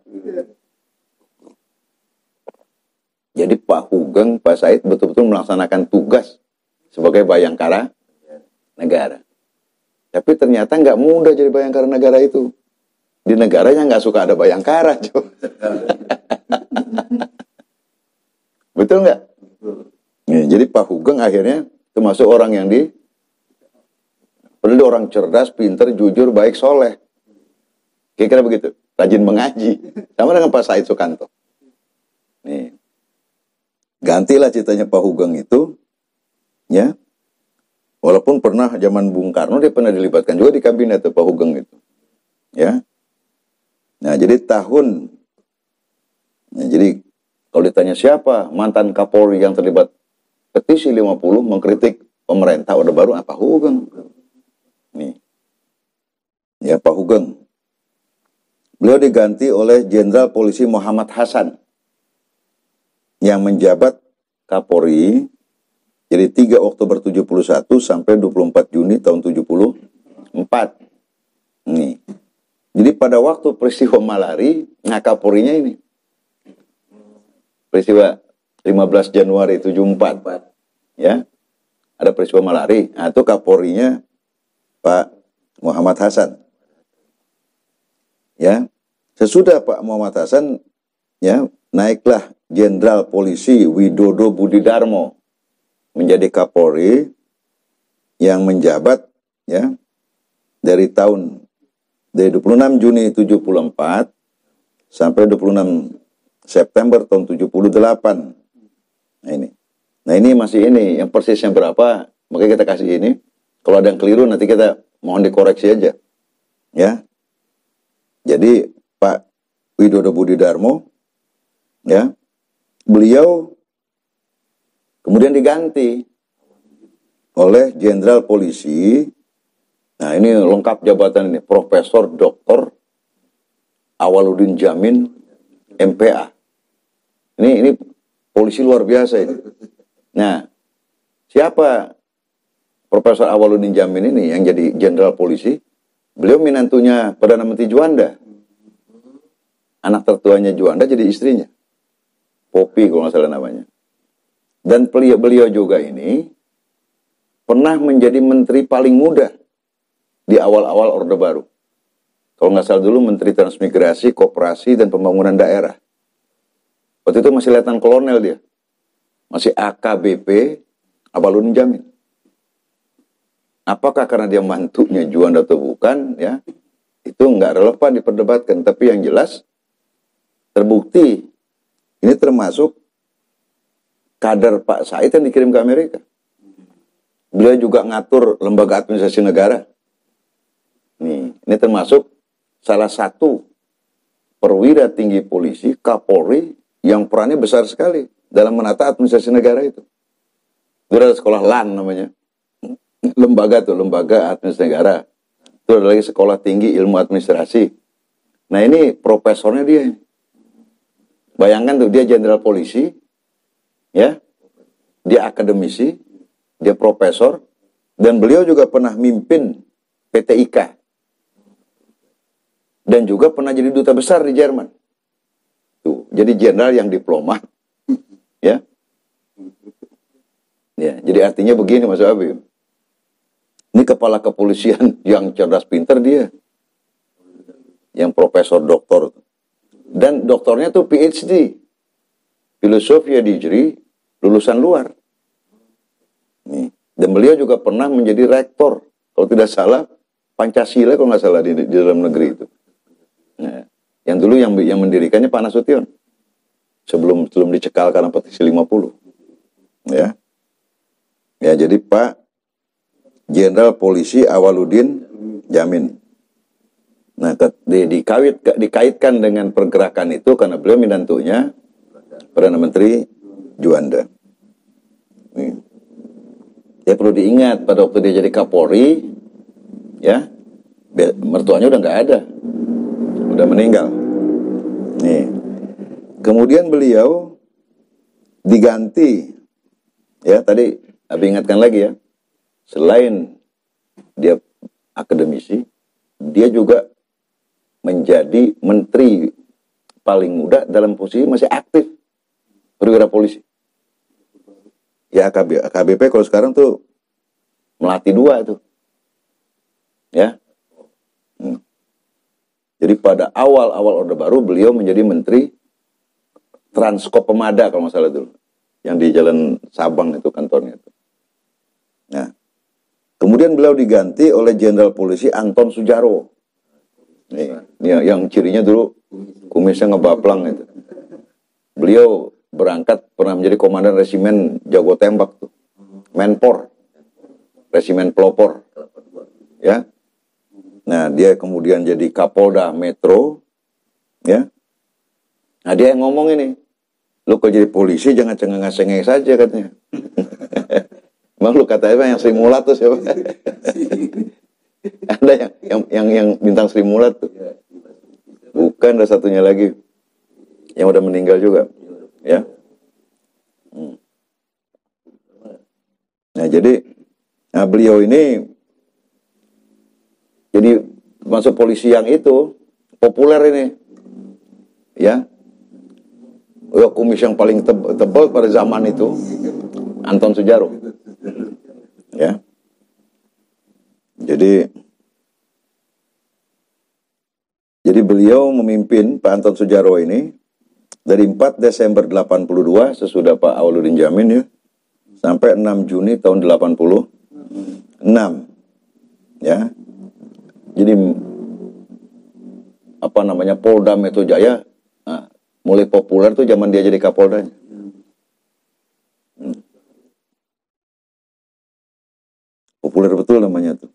Jadi Pak Hugeng, Pak Said betul-betul melaksanakan tugas sebagai bayangkara negara. Tapi ternyata nggak mudah jadi bayangkara negara itu. Di negaranya nggak suka ada bayangkara. Betul nggak? Ya, jadi Pak Hugeng akhirnya termasuk orang yang Padahal dia orang cerdas, pinter, jujur, baik, soleh. Kira-kira begitu. Rajin mengaji. Sama dengan Pak Said Sukanto. Nih. Gantilah ceritanya Pak Hugeng itu. Ya. Walaupun pernah zaman Bung Karno dia pernah dilibatkan juga di kabinet Pak Hugeng itu. Ya. Nah, jadi jadi kalau ditanya siapa mantan Kapolri yang terlibat petisi 50 mengkritik pemerintah Orde Baru, Pak Hugeng. Nih. Ya, Pak Hugeng. Beliau diganti oleh Jenderal Polisi Muhammad Hasan yang menjabat Kapolri jadi 3 Oktober 71 sampai 24 Juni tahun 74. Nih. Jadi pada waktu peristiwa Malari, Kapolrinya ini. Peristiwa 15 Januari 74. Ya. Ada peristiwa Malari. Nah, itu Kapolrinya Pak Muhammad Hasan. Ya. Sesudah Pak Muhammad Hasan ya, naiklah Jenderal Polisi Widodo Budidarmo menjadi Kapolri yang menjabat ya dari 26 Juni 74 sampai 26 September tahun 78. Nah ini. Nah ini masih ini, yang persisnya berapa, makanya kita kasih ini. Kalau ada yang keliru nanti kita mohon dikoreksi aja. Ya. Jadi Pak Widodo Budidarmo ya, beliau kemudian diganti oleh Jenderal Polisi. Nah, ini lengkap jabatan ini, Profesor Dr. Awaludin Jamin MPA. Ini polisi luar biasa ini. Nah, siapa Profesor Awaludin Jamin ini yang jadi Jenderal Polisi? Beliau menantunya Perdana Menteri Juanda. Anak tertuanya Juanda jadi istrinya. Popi kalau nggak salah namanya. Dan beliau juga ini pernah menjadi menteri paling muda di awal-awal Orde Baru. Kalau nggak salah dulu Menteri Transmigrasi, Koperasi, dan Pembangunan Daerah. Waktu itu masih letnan kolonel dia. Masih AKBP Awaludin Jamin. Apakah karena dia mantunya Juanda atau bukan, ya, itu nggak relevan diperdebatkan. Tapi yang jelas, terbukti, ini termasuk kader Pak Said yang dikirim ke Amerika. Beliau juga ngatur lembaga administrasi negara. Nih, ini termasuk salah satu perwira tinggi polisi, Kapolri, yang perannya besar sekali dalam menata administrasi negara itu. Itu ada sekolah LAN namanya. Lembaga tuh, lembaga administrasi negara. Itu ada lagi sekolah tinggi ilmu administrasi. Nah ini profesornya dia. Bayangkan tuh, dia jenderal polisi, ya, dia akademisi, dia profesor, dan beliau juga pernah mimpin PT IKA. Dan juga pernah jadi duta besar di Jerman. Tuh, jadi jenderal yang diplomat. Ya. Ya, jadi artinya begini Mas Habib. Ini kepala kepolisian yang cerdas pintar dia. Yang profesor doktor. Dan doktornya tuh PhD. Filosofia Digri, lulusan luar. Nih. Dan beliau juga pernah menjadi rektor. Kalau tidak salah, Pancasila kalau nggak salah di dalam negeri itu. Nah, yang dulu yang mendirikannya Pak Nasution. Sebelum dicekal karena petisi 50. Ya. Ya, jadi Pak Jenderal Polisi Awaludin Jamin. Nah, dikaitkan dengan pergerakan itu karena beliau menantunya Perdana Menteri Juanda. Nih. Ya perlu diingat pada waktu dia jadi Kapolri, ya, mertuanya udah nggak ada, udah meninggal. Nih. Kemudian beliau diganti, ya tadi Abi ingatkan lagi ya, selain dia akademisi, dia juga menjadi menteri paling muda dalam posisi masih aktif perwira polisi. Ya AKBP kalau sekarang tuh Melati 2 tuh. Ya. Jadi pada awal-awal Orde Baru beliau menjadi menteri Transkop Pemada kalau nggak salah dulu. Yang di Jalan Sabang itu kantornya itu. Nah. Kemudian beliau diganti oleh Jenderal Polisi Anton Sujaro. Nih, yang cirinya dulu kumisnya ngebaplang itu. Beliau berangkat pernah menjadi komandan resimen jago tembak tuh. Menpor. Resimen pelopor. Ya. Nah, dia kemudian jadi Kapolda Metro. Ya. Nah, dia yang ngomong ini. Lu kalau jadi polisi jangan cengeng-cengeng saja katanya. Emang lu katanya yang Sri Mulat tuh siapa? Ada yang bintang Sri Mulat tuh. Bukan, ada satunya lagi yang udah meninggal juga. Ya. Nah, jadi beliau ini jadi masuk polisi yang itu populer ini. Ya. Kumis yang paling tebal pada zaman itu Anton Sujaro. Ya. Jadi beliau memimpin Pak Anton Sujaro ini dari 4 Desember 82 sesudah Pak Awaludin Jamin ya sampai 6 Juni tahun 86. Ya. Jadi Polda Metro Jaya mulai populer tuh zaman dia jadi Kapolda. Populer betul namanya tuh.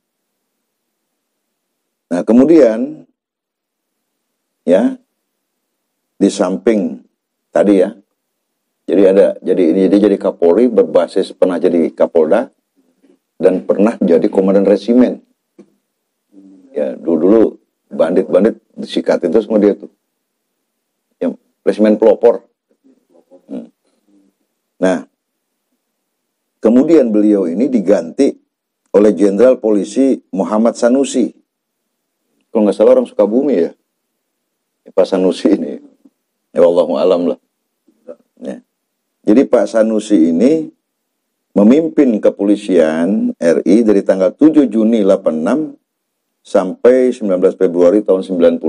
Nah, kemudian ya di samping tadi ya. Jadi dia jadi Kapolri berbasis pernah jadi Kapolda dan pernah jadi komandan resimen. Ya, dulu bandit-bandit disikatin terus sama dia tuh. Ya, resimen pelopor. Nah, kemudian beliau ini diganti oleh Jenderal Polisi Muhammad Sanusi. Kalau nggak salah orang Sukabumi ya. Pak Sanusi ini. Ya Allahu alam lah. Ya. Jadi Pak Sanusi ini memimpin kepolisian RI dari tanggal 7 Juni 86 sampai 19 Februari tahun 91.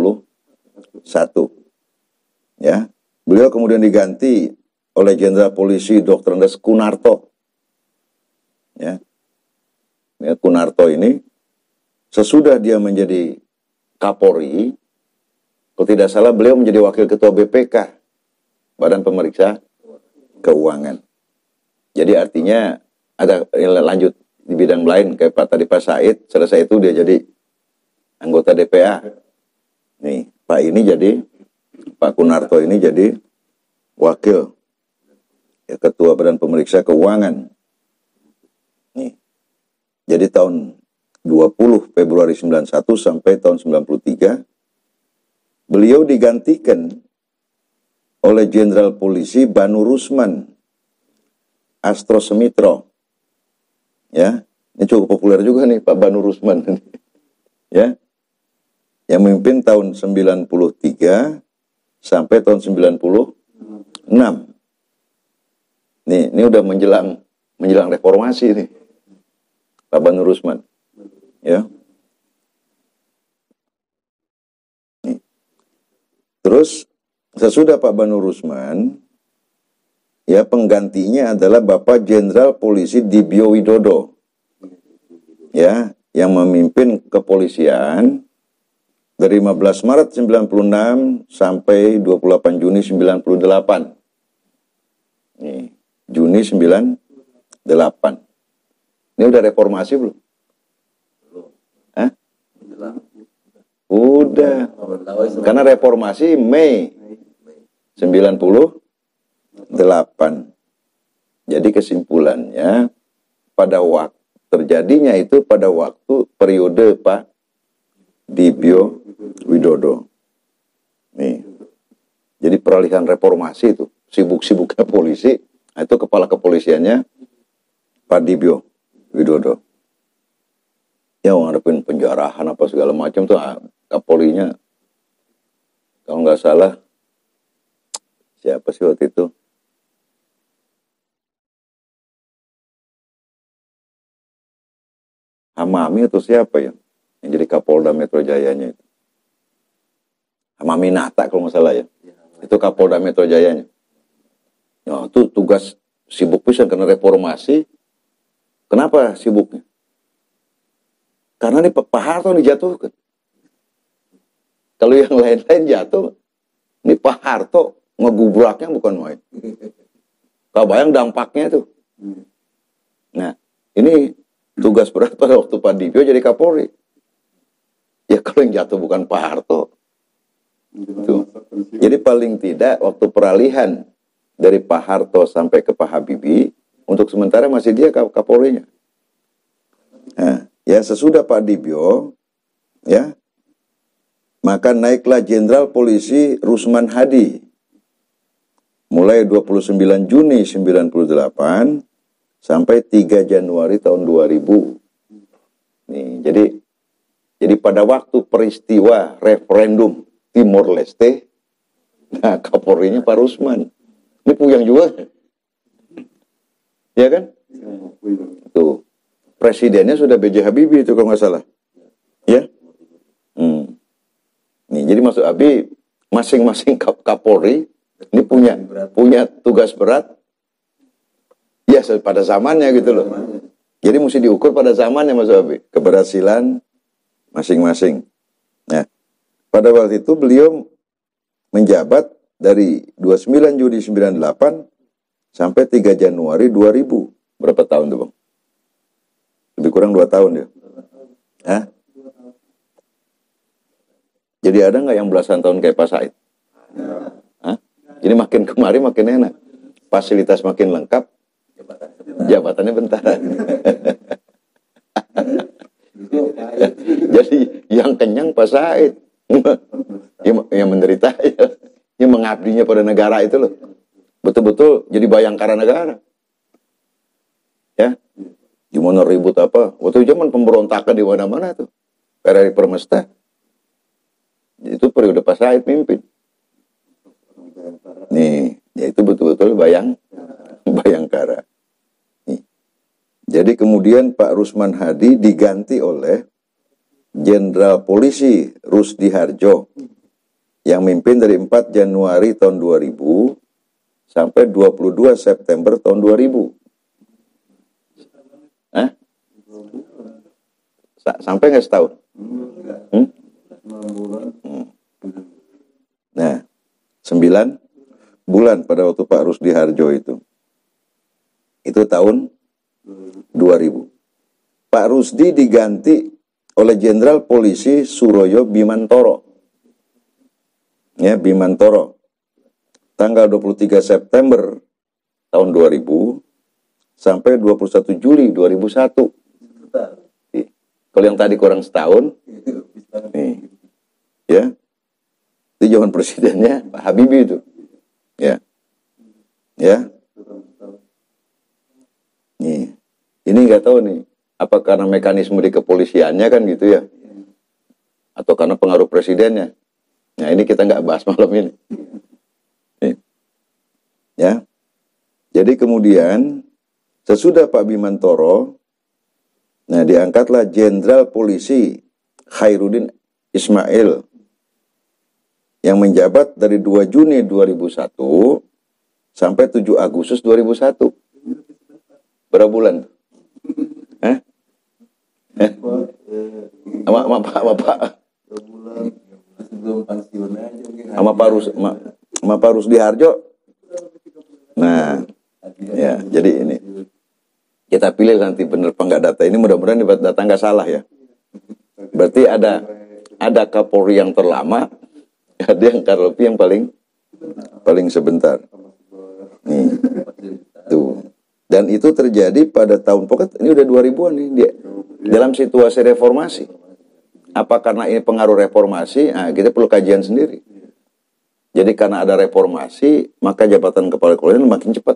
Ya. Beliau kemudian diganti oleh Jenderal Polisi Dr. Andes Kunarto. Ya. Kunarto ini sesudah dia menjadi Kapolri, kalau tidak salah beliau menjadi Wakil Ketua BPK, Badan Pemeriksa Keuangan. Jadi artinya ada lanjut di bidang lain kayak Pak Said, selesai itu dia jadi anggota DPA. Nih, Pak Kunarto ini jadi Wakil Ketua Badan Pemeriksa Keuangan. Nih. Jadi tahun 20 Februari 91 sampai tahun 93 beliau digantikan oleh Jenderal Polisi Banu Rusman Astro Semitro. Ya, ini cukup populer juga nih Pak Banu Rusman. Ya. Yang memimpin tahun 93 sampai tahun 96. Ini udah menjelang reformasi nih. Pak Banu Rusman. Ya. Terus sesudah Pak Banu Rusman, ya penggantinya adalah Bapak Jenderal Polisi Dibyo Widodo. Ya, yang memimpin kepolisian dari 15 Maret 96 sampai 28 Juni 98. Nih, Juni 98. Ini udah reformasi belum? Hah? Udah. Karena reformasi Mei 98. Jadi kesimpulannya pada waktu terjadinya itu pada waktu periode Pak Dibyo Widodo. Nih. Jadi peralihan reformasi itu, sibuk-sibuknya polisi, itu kepala kepolisiannya Pak Dibyo Widodo. Ya ngadepin penjarahan apa segala macam tuh Kapolinya kalau nggak salah siapa sih waktu itu? Hamami atau siapa ya? Yang jadi Kapolda Metro Jayanya itu. Hamami Nata kalau nggak salah ya. Itu Kapolda Metro Jayanya. Ya, itu tugas sibuk pisan karena reformasi. Kenapa sibuknya? Karena nih Pak Harto dijatuhkan. Kalau yang lain-lain jatuh, ini Pak Harto ngegubraknya bukan main. Kau bayang dampaknya tuh. Nah, ini tugas berat pada waktu Pak Dibyo jadi Kapolri. Ya kalau yang jatuh bukan Pak Harto. Tuh. Jadi paling tidak waktu peralihan dari Pak Harto sampai ke Pak Habibie, untuk sementara masih dia Kapolrinya. Nah, ya sesudah Pak Dibyo, ya, maka naiklah Jenderal Polisi Rusman Hadi. Mulai 29 Juni 98 sampai 3 Januari tahun 2000. Nih, jadi pada waktu peristiwa referendum Timor Leste, nah Kapolrinya Pak Rusman. Ini puyang juga. Ya kan? Tuh. Presidennya sudah B.J. Habibie itu kalau nggak salah. Ya? Nih, jadi maksud Abi, masing-masing Kapolri ini punya tugas berat. Ya, pada zamannya gitu loh. Jadi mesti diukur pada zamannya Mas Abi, keberhasilan masing-masing. Nah, pada waktu itu beliau menjabat dari 29 Juni 98 sampai 3 Januari 2000. Berapa tahun tuh, Bang? Lebih kurang 2 tahun ya. Hah? Jadi ada nggak yang belasan tahun kayak Pak Said? Hah? Jadi makin kemari makin enak. Fasilitas makin lengkap, jabatannya bentaran. Jadi yang kenyang Pak Said, yang menderita yang mengabdinya pada negara itu loh, betul-betul jadi bayangkara negara. Ya, gimana ribut apa? Waktu zaman pemberontakan di mana-mana tuh, RRI Permesta, itu periode Pak Said mimpin. Nih, ya itu betul-betul bayangkara. Jadi kemudian Pak Rusman Hadi diganti oleh Jenderal Polisi Rusdi Harjo yang mimpin dari 4 Januari tahun 2000 sampai 22 September tahun 2000. Hah? Sampai nggak setahun? Nah, 9 bulan pada waktu Pak Rusdi Harjo itu. Itu tahun 2000. Pak Rusdi diganti oleh Jenderal Polisi Suroyo Bimantoro. Ya, Bimantoro. Tanggal 23 September tahun 2000 sampai 21 Juli 2001. Kalau yang tadi kurang setahun. Nih. Ya. Itu zaman presidennya Pak Habibie itu. Ya. Ya. Nih. Ini nggak tahu nih, apa karena mekanisme di kepolisiannya kan gitu ya, atau karena pengaruh presidennya. Nah ini kita nggak bahas malam ini. Nih. Ya, jadi kemudian sesudah Pak Bimantoro, nah diangkatlah Jenderal Polisi Khairuddin Ismail yang menjabat dari 2 Juni 2001 sampai 7 Agustus 2001. Berapa bulan? Hah? Sama Pak Rusdi Harjo. Nah, ya, jadi ini kita pilih nanti bener apa enggak data ini, mudah-mudahan data nggak salah ya. Berarti ada Kapolri yang terlama, ada yang Karlopi yang paling sebentar. Nih, tuh. Dan itu terjadi pada tahun, pokoknya ini udah 2000-an nih dia. Dalam situasi reformasi. Apa karena ini pengaruh reformasi? Nah, kita perlu kajian sendiri. Jadi karena ada reformasi, maka jabatan kepala kepolisian makin cepat.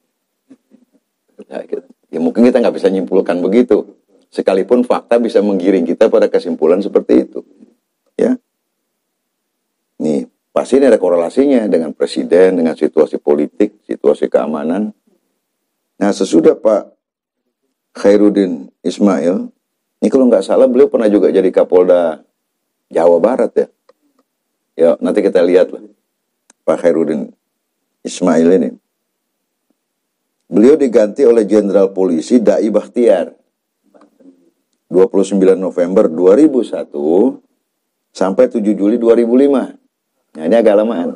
Ya mungkin kita nggak bisa nyimpulkan begitu. Sekalipun fakta bisa menggiring kita pada kesimpulan seperti itu. Ya. Nih, pasti ini ada korelasinya dengan presiden, dengan situasi politik, situasi keamanan. Nah, sesudah Pak Khairuddin Ismail, ini kalau nggak salah beliau pernah juga jadi Kapolda Jawa Barat ya. Ya, nanti kita lihat lah. Pak Khairuddin Ismail ini. Beliau diganti oleh Jenderal Polisi Dai Bakhtiar. 29 November 2001 sampai 7 Juli 2005. Nah, ini agak lamaan.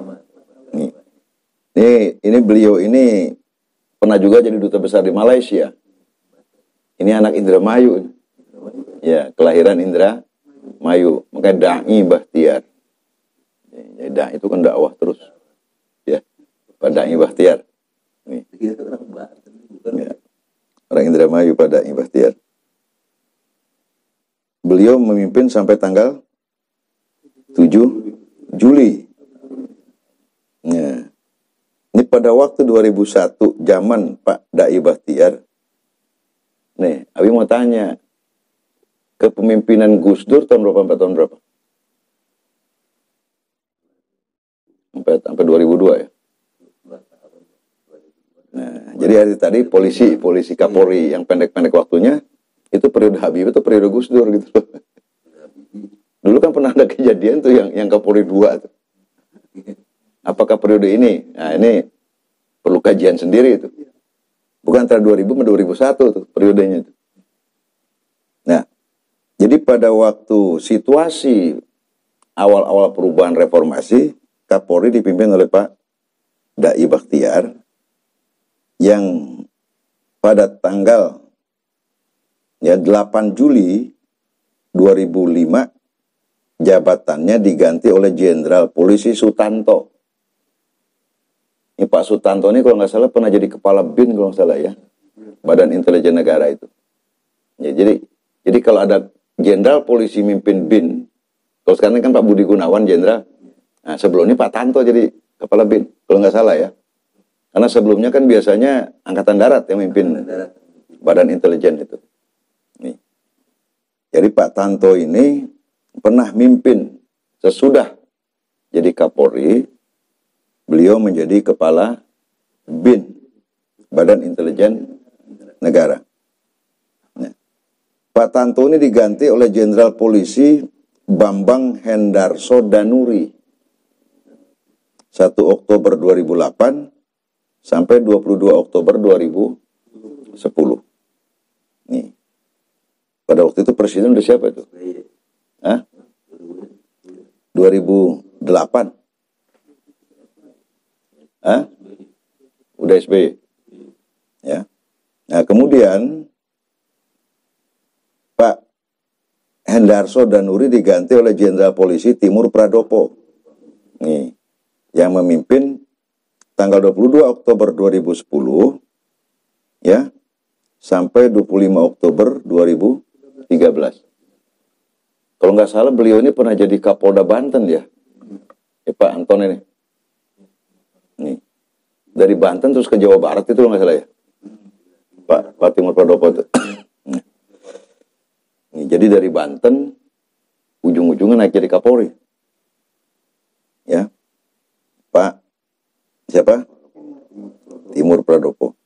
Ini beliau ini pernah juga jadi duta besar di Malaysia. Ini anak Indramayu. Ya, kelahiran Indramayu. Makanya Dai Bahtiar. Ya, Dai itu kan dakwah terus. Ya, Pak Dai Bahtiar. Nih. Ya. Orang Indramayu Pak Dai Bahtiar. Beliau memimpin sampai tanggal 7 Juli. Ya. Ini pada waktu 2001 zaman Pak Dai Bahtiar. Nih, Abi mau tanya, kepemimpinan Gus Dur tahun berapa, tahun berapa? Sampai 2002 ya. Nah, jadi hari tadi polisi Kapolri yang pendek-pendek waktunya itu periode Habibie itu periode Gus Dur gitu. Dulu kan pernah ada kejadian tuh yang Kapolri 2 tuh. Apakah periode ini? Nah, ini perlu kajian sendiri itu. Bukan antara 2000 sama 2001 tuh periodenya itu. Nah, jadi pada waktu situasi awal-awal perubahan reformasi, Kapolri dipimpin oleh Pak Dai Bahtiar yang pada tanggal 8 Juli 2005 jabatannya diganti oleh Jenderal Polisi Sutanto. Ini Pak Sutanto ini kalau nggak salah pernah jadi kepala BIN kalau nggak salah ya, Badan Intelijen Negara itu. Ya, jadi kalau ada Jenderal Polisi mimpin BIN, kalau sekarang kan Pak Budi Gunawan Jenderal, nah sebelumnya Pak Tanto jadi kepala BIN kalau nggak salah ya, karena sebelumnya kan biasanya Angkatan Darat yang mimpin Badan Intelijen itu. Nih. Jadi Pak Tanto ini pernah mimpin sesudah jadi Kapolri. Beliau menjadi kepala BIN, Badan Intelijen Negara. Nah, Pak Tanto ini diganti oleh Jenderal Polisi Bambang Hendarso Danuri. 1 Oktober 2008 sampai 22 Oktober 2010. Nih. Pada waktu itu presiden udah siapa itu? Hah? 2008. Hah? Udah SBY. Ya. Nah, kemudian Pak Hendarso Danuri diganti oleh Jenderal Polisi Timur Pradopo. Nih, yang memimpin tanggal 22 Oktober 2010 ya sampai 25 Oktober 2013. Kalau nggak salah beliau ini pernah jadi Kapolda Banten ya. Pak Anton ini. Nih. Dari Banten terus ke Jawa Barat itu nggak salah ya. Pak Timur Pradopo itu. Nih, jadi dari Banten ujung-ujungnya naik jadi Kapolri. Ya. Pak siapa? Timur Pradopo.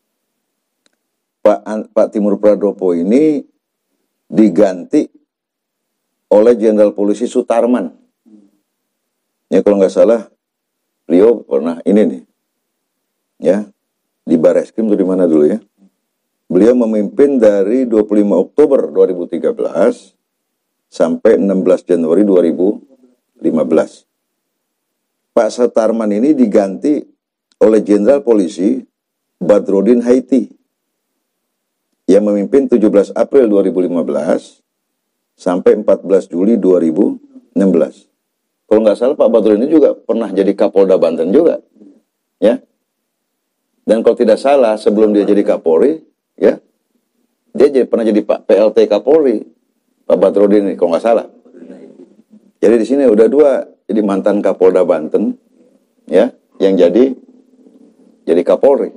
Pak Timur Pradopo ini diganti oleh Jenderal Polisi Sutarman. Ya kalau nggak salah beliau pernah ini nih, ya di Bareskrim itu di mana dulu ya? Beliau memimpin dari 25 Oktober 2013 sampai 16 Januari 2015. Pak Sutarman ini diganti oleh Jenderal Polisi Badrodin Haiti yang memimpin 17 April 2015 sampai 14 Juli 2016. Kalau nggak salah Pak Badrodin ini juga pernah jadi Kapolda Banten juga, ya. Dan kalau tidak salah sebelum dia jadi Kapolri, ya, dia pernah jadi Pak PLT Kapolri, Pak Badrodin ini kalau nggak salah. Jadi di sini udah 2 jadi mantan Kapolda Banten, ya, yang jadi Kapolri.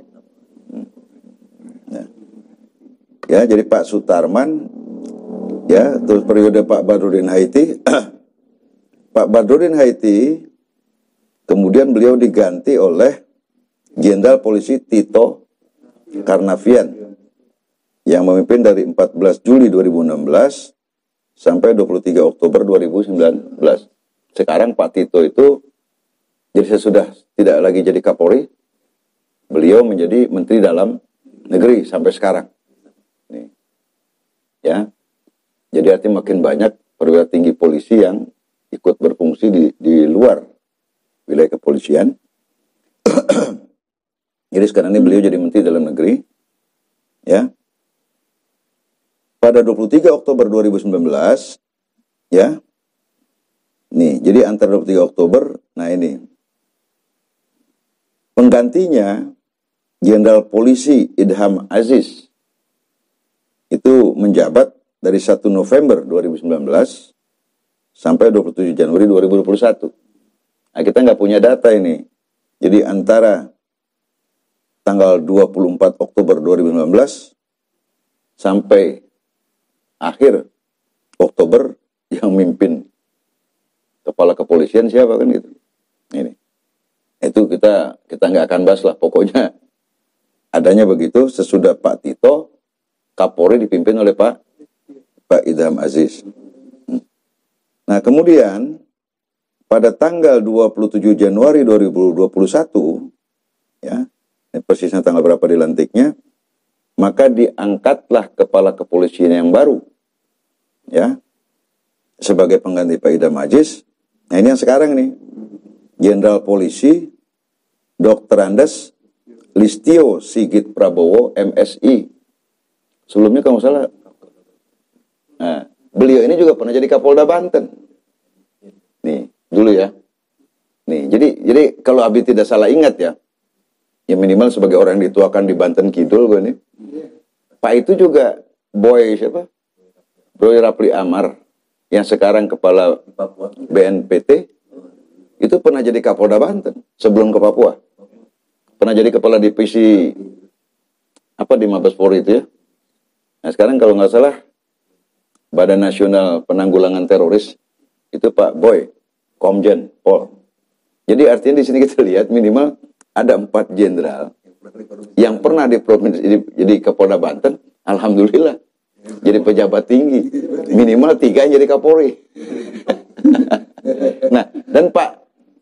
Ya, jadi Pak Sutarman, ya, terus periode Pak Badrodin Haiti. Pak Badrodin Haiti, kemudian beliau diganti oleh Jenderal Polisi Tito Karnavian yang memimpin dari 14 Juli 2016 sampai 23 Oktober 2019. Sekarang Pak Tito itu jadi sesudah tidak lagi jadi Kapolri, beliau menjadi Menteri Dalam Negeri sampai sekarang. Nih. Ya, Jadi artinya makin banyak perwira tinggi polisi yang ikut berfungsi di luar wilayah kepolisian. Jadi sekarang ini beliau jadi Menteri Dalam Negeri. Ya. Pada 23 Oktober 2019, ya. Nih, jadi antara 23 Oktober, nah ini. Penggantinya Jenderal Polisi Idham Aziz itu menjabat dari 1 November 2019 sampai 27 Januari 2021. Nah, kita nggak punya data ini. Jadi antara tanggal 24 Oktober 2019 sampai akhir Oktober yang mimpin kepala kepolisian siapa kan gitu. Ini. Itu kita nggak akan bahas lah. Pokoknya adanya begitu sesudah Pak Tito, Kapolri dipimpin oleh Pak Idham Aziz. Nah, kemudian pada tanggal 27 Januari 2021, ya, ini persisnya tanggal berapa dilantiknya, maka diangkatlah kepala kepolisian yang baru, ya, sebagai pengganti Pak Idham Aziz. Nah, ini yang sekarang nih, Jenderal Polisi Dr. Andes Listio Sigit Prabowo MSI. Sebelumnya kalau nggak salah, nah, beliau ini juga pernah jadi Kapolda Banten. Nih, dulu ya. Nih, jadi kalau Abi tidak salah ingat ya, ya minimal sebagai orang yang dituakan di Banten Kidul gue nih. Pak itu juga Boy siapa? Boy Rapli Amar yang sekarang kepala BNPT itu pernah jadi Kapolda Banten sebelum ke Papua. Pernah jadi kepala divisi apa di Mabes Polri itu ya. Nah, sekarang kalau nggak salah Badan Nasional Penanggulangan Teroris itu Pak Boy Komjen Pol. Jadi artinya di sini kita lihat minimal ada 4 jenderal yang pernah di provinsi jadi Kapolda Banten, alhamdulillah jadi pejabat tinggi. Minimal 3 yang jadi Kapolri. Nah, dan Pak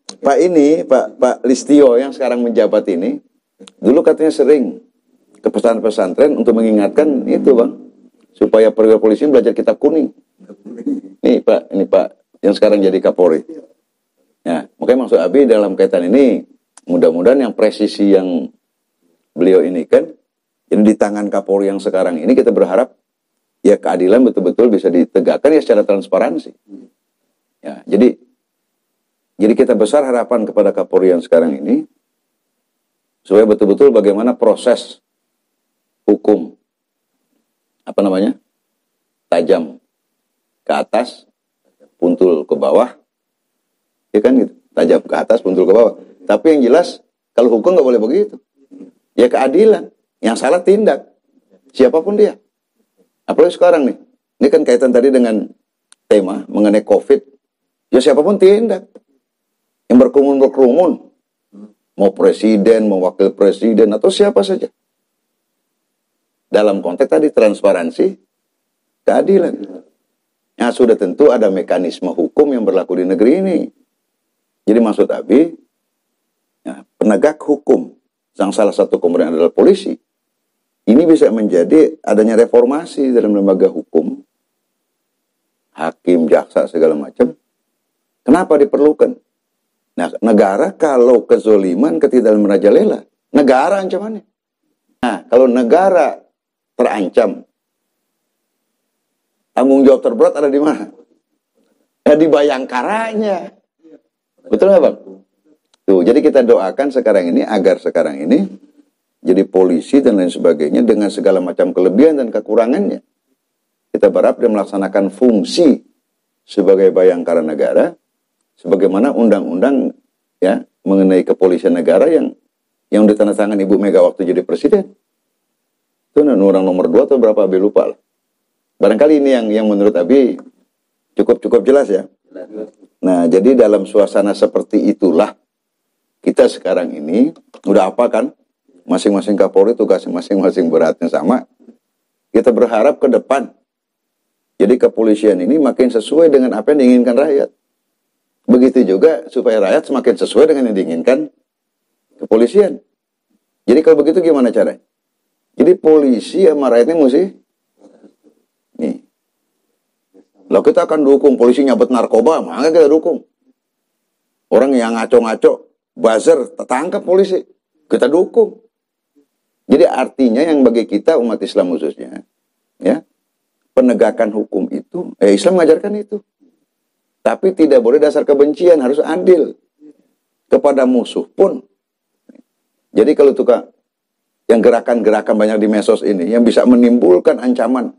Listio yang sekarang menjabat ini dulu katanya sering ke pesantren untuk mengingatkan itu, Bang, supaya perwira polisi belajar kitab kuning. Ini Pak yang sekarang jadi Kapolri. Ya, makanya maksud Abi dalam kaitan ini mudah-mudahan yang presisi yang beliau ini kan, jadi di tangan Kapolri yang sekarang ini kita berharap ya keadilan betul-betul bisa ditegakkan ya secara transparansi. Ya, jadi kita besar harapan kepada Kapolri yang sekarang ini supaya betul-betul bagaimana proses hukum tajam ke atas, puntul ke bawah, ya kan gitu, tajam ke atas, puntul ke bawah. Tapi yang jelas kalau hukum nggak boleh begitu, ya keadilan, yang salah tindak, siapapun dia. Apalagi sekarang nih, ini kan kaitan tadi dengan tema mengenai COVID, ya siapapun tindak, yang berkerumun, mau presiden, mau wakil presiden, atau siapa saja. Dalam konteks tadi transparansi, keadilan. Ya sudah tentu ada mekanisme hukum yang berlaku di negeri ini. Jadi maksud Abi, ya, penegak hukum, yang salah satu komponen adalah polisi, ini bisa menjadi adanya reformasi dalam lembaga hukum, hakim, jaksa, segala macam. Kenapa diperlukan? Nah, negara kalau kezoliman, ketidakadilan merajalela, negara ancamannya. Nah, kalau negara terancam, tanggung jawab terberat ada di mana? Ya di Bayangkaranya. Betul nggak, Bang? Tuh, jadi kita doakan sekarang ini agar sekarang ini jadi polisi dan lain sebagainya dengan segala macam kelebihan dan kekurangannya. Kita berharap dia melaksanakan fungsi sebagai Bayangkara negara, sebagaimana undang-undang ya mengenai kepolisian negara yang ditandatangani Ibu Mega waktu jadi presiden. Itu undang nomor 2 atau berapa Abi lupa lah. Barangkali ini yang menurut Abi cukup jelas ya. Nah, jadi dalam suasana seperti itulah kita sekarang ini udah apa kan? Masing-masing Kapolri tugasnya masing-masing beratnya sama. Kita berharap ke depan jadi kepolisian ini makin sesuai dengan apa yang diinginkan rakyat. Begitu juga supaya rakyat semakin sesuai dengan yang diinginkan kepolisian. Jadi kalau begitu gimana caranya? Jadi polisi sama rakyatnya mesti nih. Lalu kita akan dukung polisi nyabet narkoba, maka kita dukung. Orang yang ngaco-ngaco, buzzer, tangkap polisi, kita dukung. Jadi artinya yang bagi kita umat Islam khususnya, ya, penegakan hukum itu, Islam mengajarkan itu. Tapi tidak boleh dasar kebencian, harus adil kepada musuh pun. Jadi kalau tukang yang gerakan-gerakan banyak di medsos ini yang bisa menimbulkan ancaman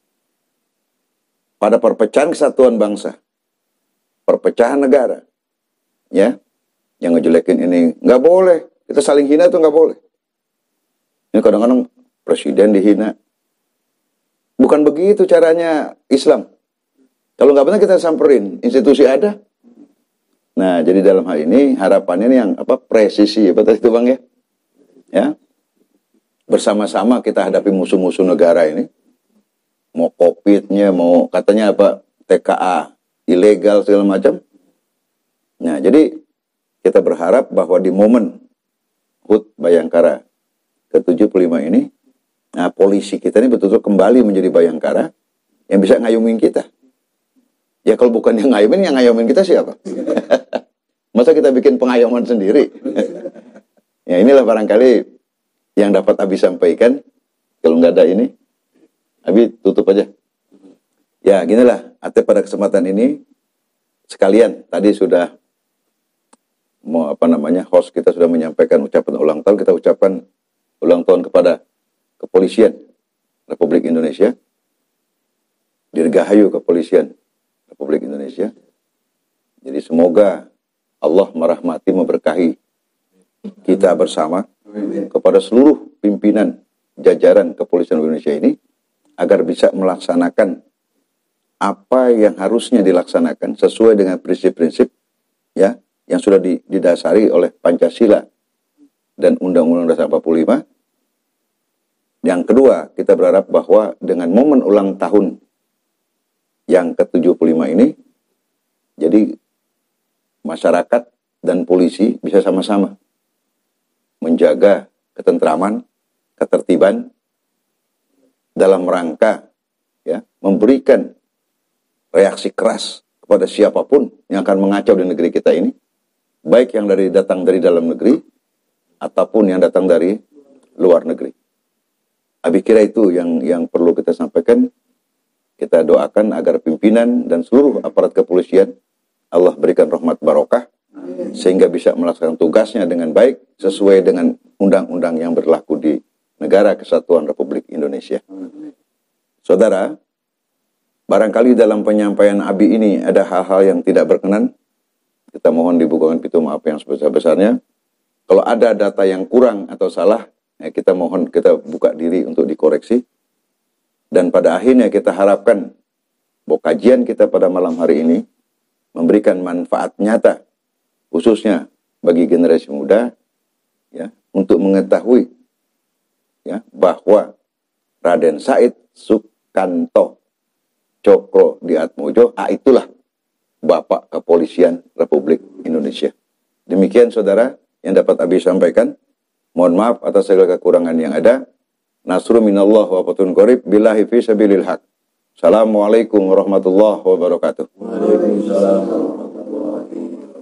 pada perpecahan kesatuan bangsa, perpecahan negara, ya, yang ngejelekin ini nggak boleh. Kita saling hina itu nggak boleh. Ini kadang-kadang presiden dihina. Bukan begitu caranya Islam. Kalau nggak benar kita samperin, institusi ada. Nah, jadi dalam hal ini harapannya ini yang presisi, apa tadi itu Bang ya? Ya. Bersama-sama kita hadapi musuh-musuh negara ini. Mau COVID-nya, mau katanya TKA ilegal segala macam. Nah, jadi kita berharap bahwa di momen HUT Bayangkara ke-75 ini, nah polisi kita ini betul-betul kembali menjadi Bayangkara yang bisa ngayumin kita. Ya kalau bukan yang ngayomin kita siapa? Masa kita bikin pengayoman sendiri? Ya inilah barangkali yang dapat Abi sampaikan. Kalau nggak ada ini, Abi tutup aja. Ya ginilah, pada kesempatan ini sekalian tadi sudah host kita sudah menyampaikan ucapan ulang tahun. Kita ucapkan ulang tahun kepada Kepolisian Republik Indonesia, Dirgahayu Kepolisian Republik Indonesia. Jadi semoga Allah merahmati, memberkahi kita bersama kepada seluruh pimpinan jajaran Kepolisian Indonesia ini agar bisa melaksanakan apa yang harusnya dilaksanakan sesuai dengan prinsip-prinsip ya yang sudah didasari oleh Pancasila dan Undang-Undang Dasar 45. Yang kedua, kita berharap bahwa dengan momen ulang tahun yang ke-75 ini, jadi masyarakat dan polisi bisa sama-sama menjaga ketentraman, ketertiban dalam rangka ya memberikan reaksi keras kepada siapapun yang akan mengacau di negeri kita ini, baik yang datang dari dalam negeri ataupun yang datang dari luar negeri. Abi kira itu yang perlu kita sampaikan. Kita doakan agar pimpinan dan seluruh aparat kepolisian Allah berikan rahmat barokah sehingga bisa melaksanakan tugasnya dengan baik sesuai dengan undang-undang yang berlaku di Negara Kesatuan Republik Indonesia. Saudara, barangkali dalam penyampaian Abi ini ada hal-hal yang tidak berkenan. Kita mohon dibukakan pintu maaf yang sebesar-besarnya. Kalau ada data yang kurang atau salah, kita mohon kita buka diri untuk dikoreksi. Dan pada akhirnya kita harapkan bahwa kajian kita pada malam hari ini memberikan manfaat nyata khususnya bagi generasi muda ya untuk mengetahui ya bahwa Raden Said Sukanto Cokro Diatmojo itulah Bapak Kepolisian Republik Indonesia. Demikian saudara yang dapat Abi sampaikan. Mohon maaf atas segala kekurangan yang ada. Nasru minallah wa fatun qarib billahi fi sabilil haq. Assalamualaikum warahmatullahi wabarakatuh. Waalaikumsalam warahmatullahi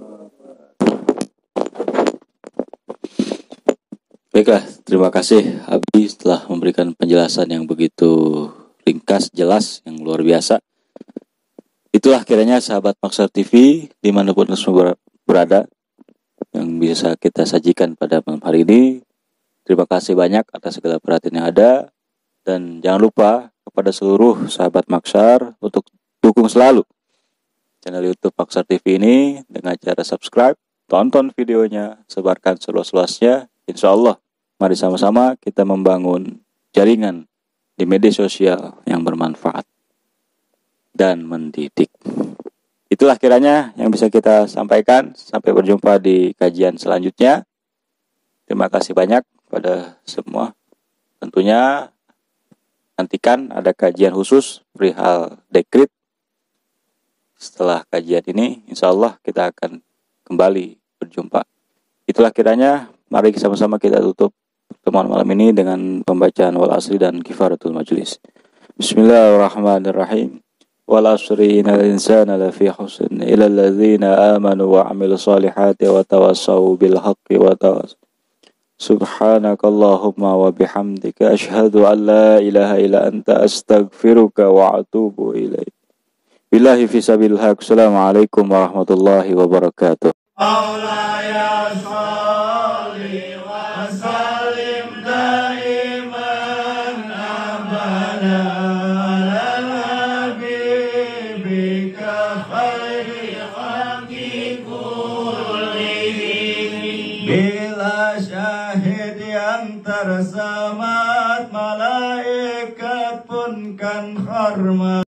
wabarakatuh. Baiklah, terima kasih Abi setelah memberikan penjelasan yang begitu ringkas, jelas, yang luar biasa. Itulah kiranya sahabat Maksar TV dimanapun berada yang bisa kita sajikan pada malam hari ini. Terima kasih banyak atas segala perhatian yang ada. Dan jangan lupa kepada seluruh sahabat Maksar untuk dukung selalu channel YouTube Maksar TV ini dengan cara subscribe, tonton videonya, sebarkan seluas-luasnya. Insya Allah, mari sama-sama kita membangun jaringan di media sosial yang bermanfaat dan mendidik. Itulah kiranya yang bisa kita sampaikan. Sampai berjumpa di kajian selanjutnya. Terima kasih banyak pada semua. Tentunya nantikan ada kajian khusus perihal dekrit. Setelah kajian ini, insya Allah kita akan kembali berjumpa. Itulah kiranya. Mari sama-sama kita tutup pertemuan malam ini dengan pembacaan wal asri dan kifaratul majlis. Bismillahirrahmanirrahim. wal asri innal insana lafi khusr illa alladzina amanu wa 'amilus solihati wa tawassaw bil haqqi wa tawassaw. Subhanakallahumma wa bihamdika asyhadu an la ilaha illa anta astaghfiruka wa atubu ilaik. Billahi fisabilil haq. Assalamualaikum warahmatullahi wabarakatuh. Maulaya sholli wa sallim daiman abada ala habibika khairi khalqi kullihim. Bila syahid yang tersemat, malaikat pun kan hormat.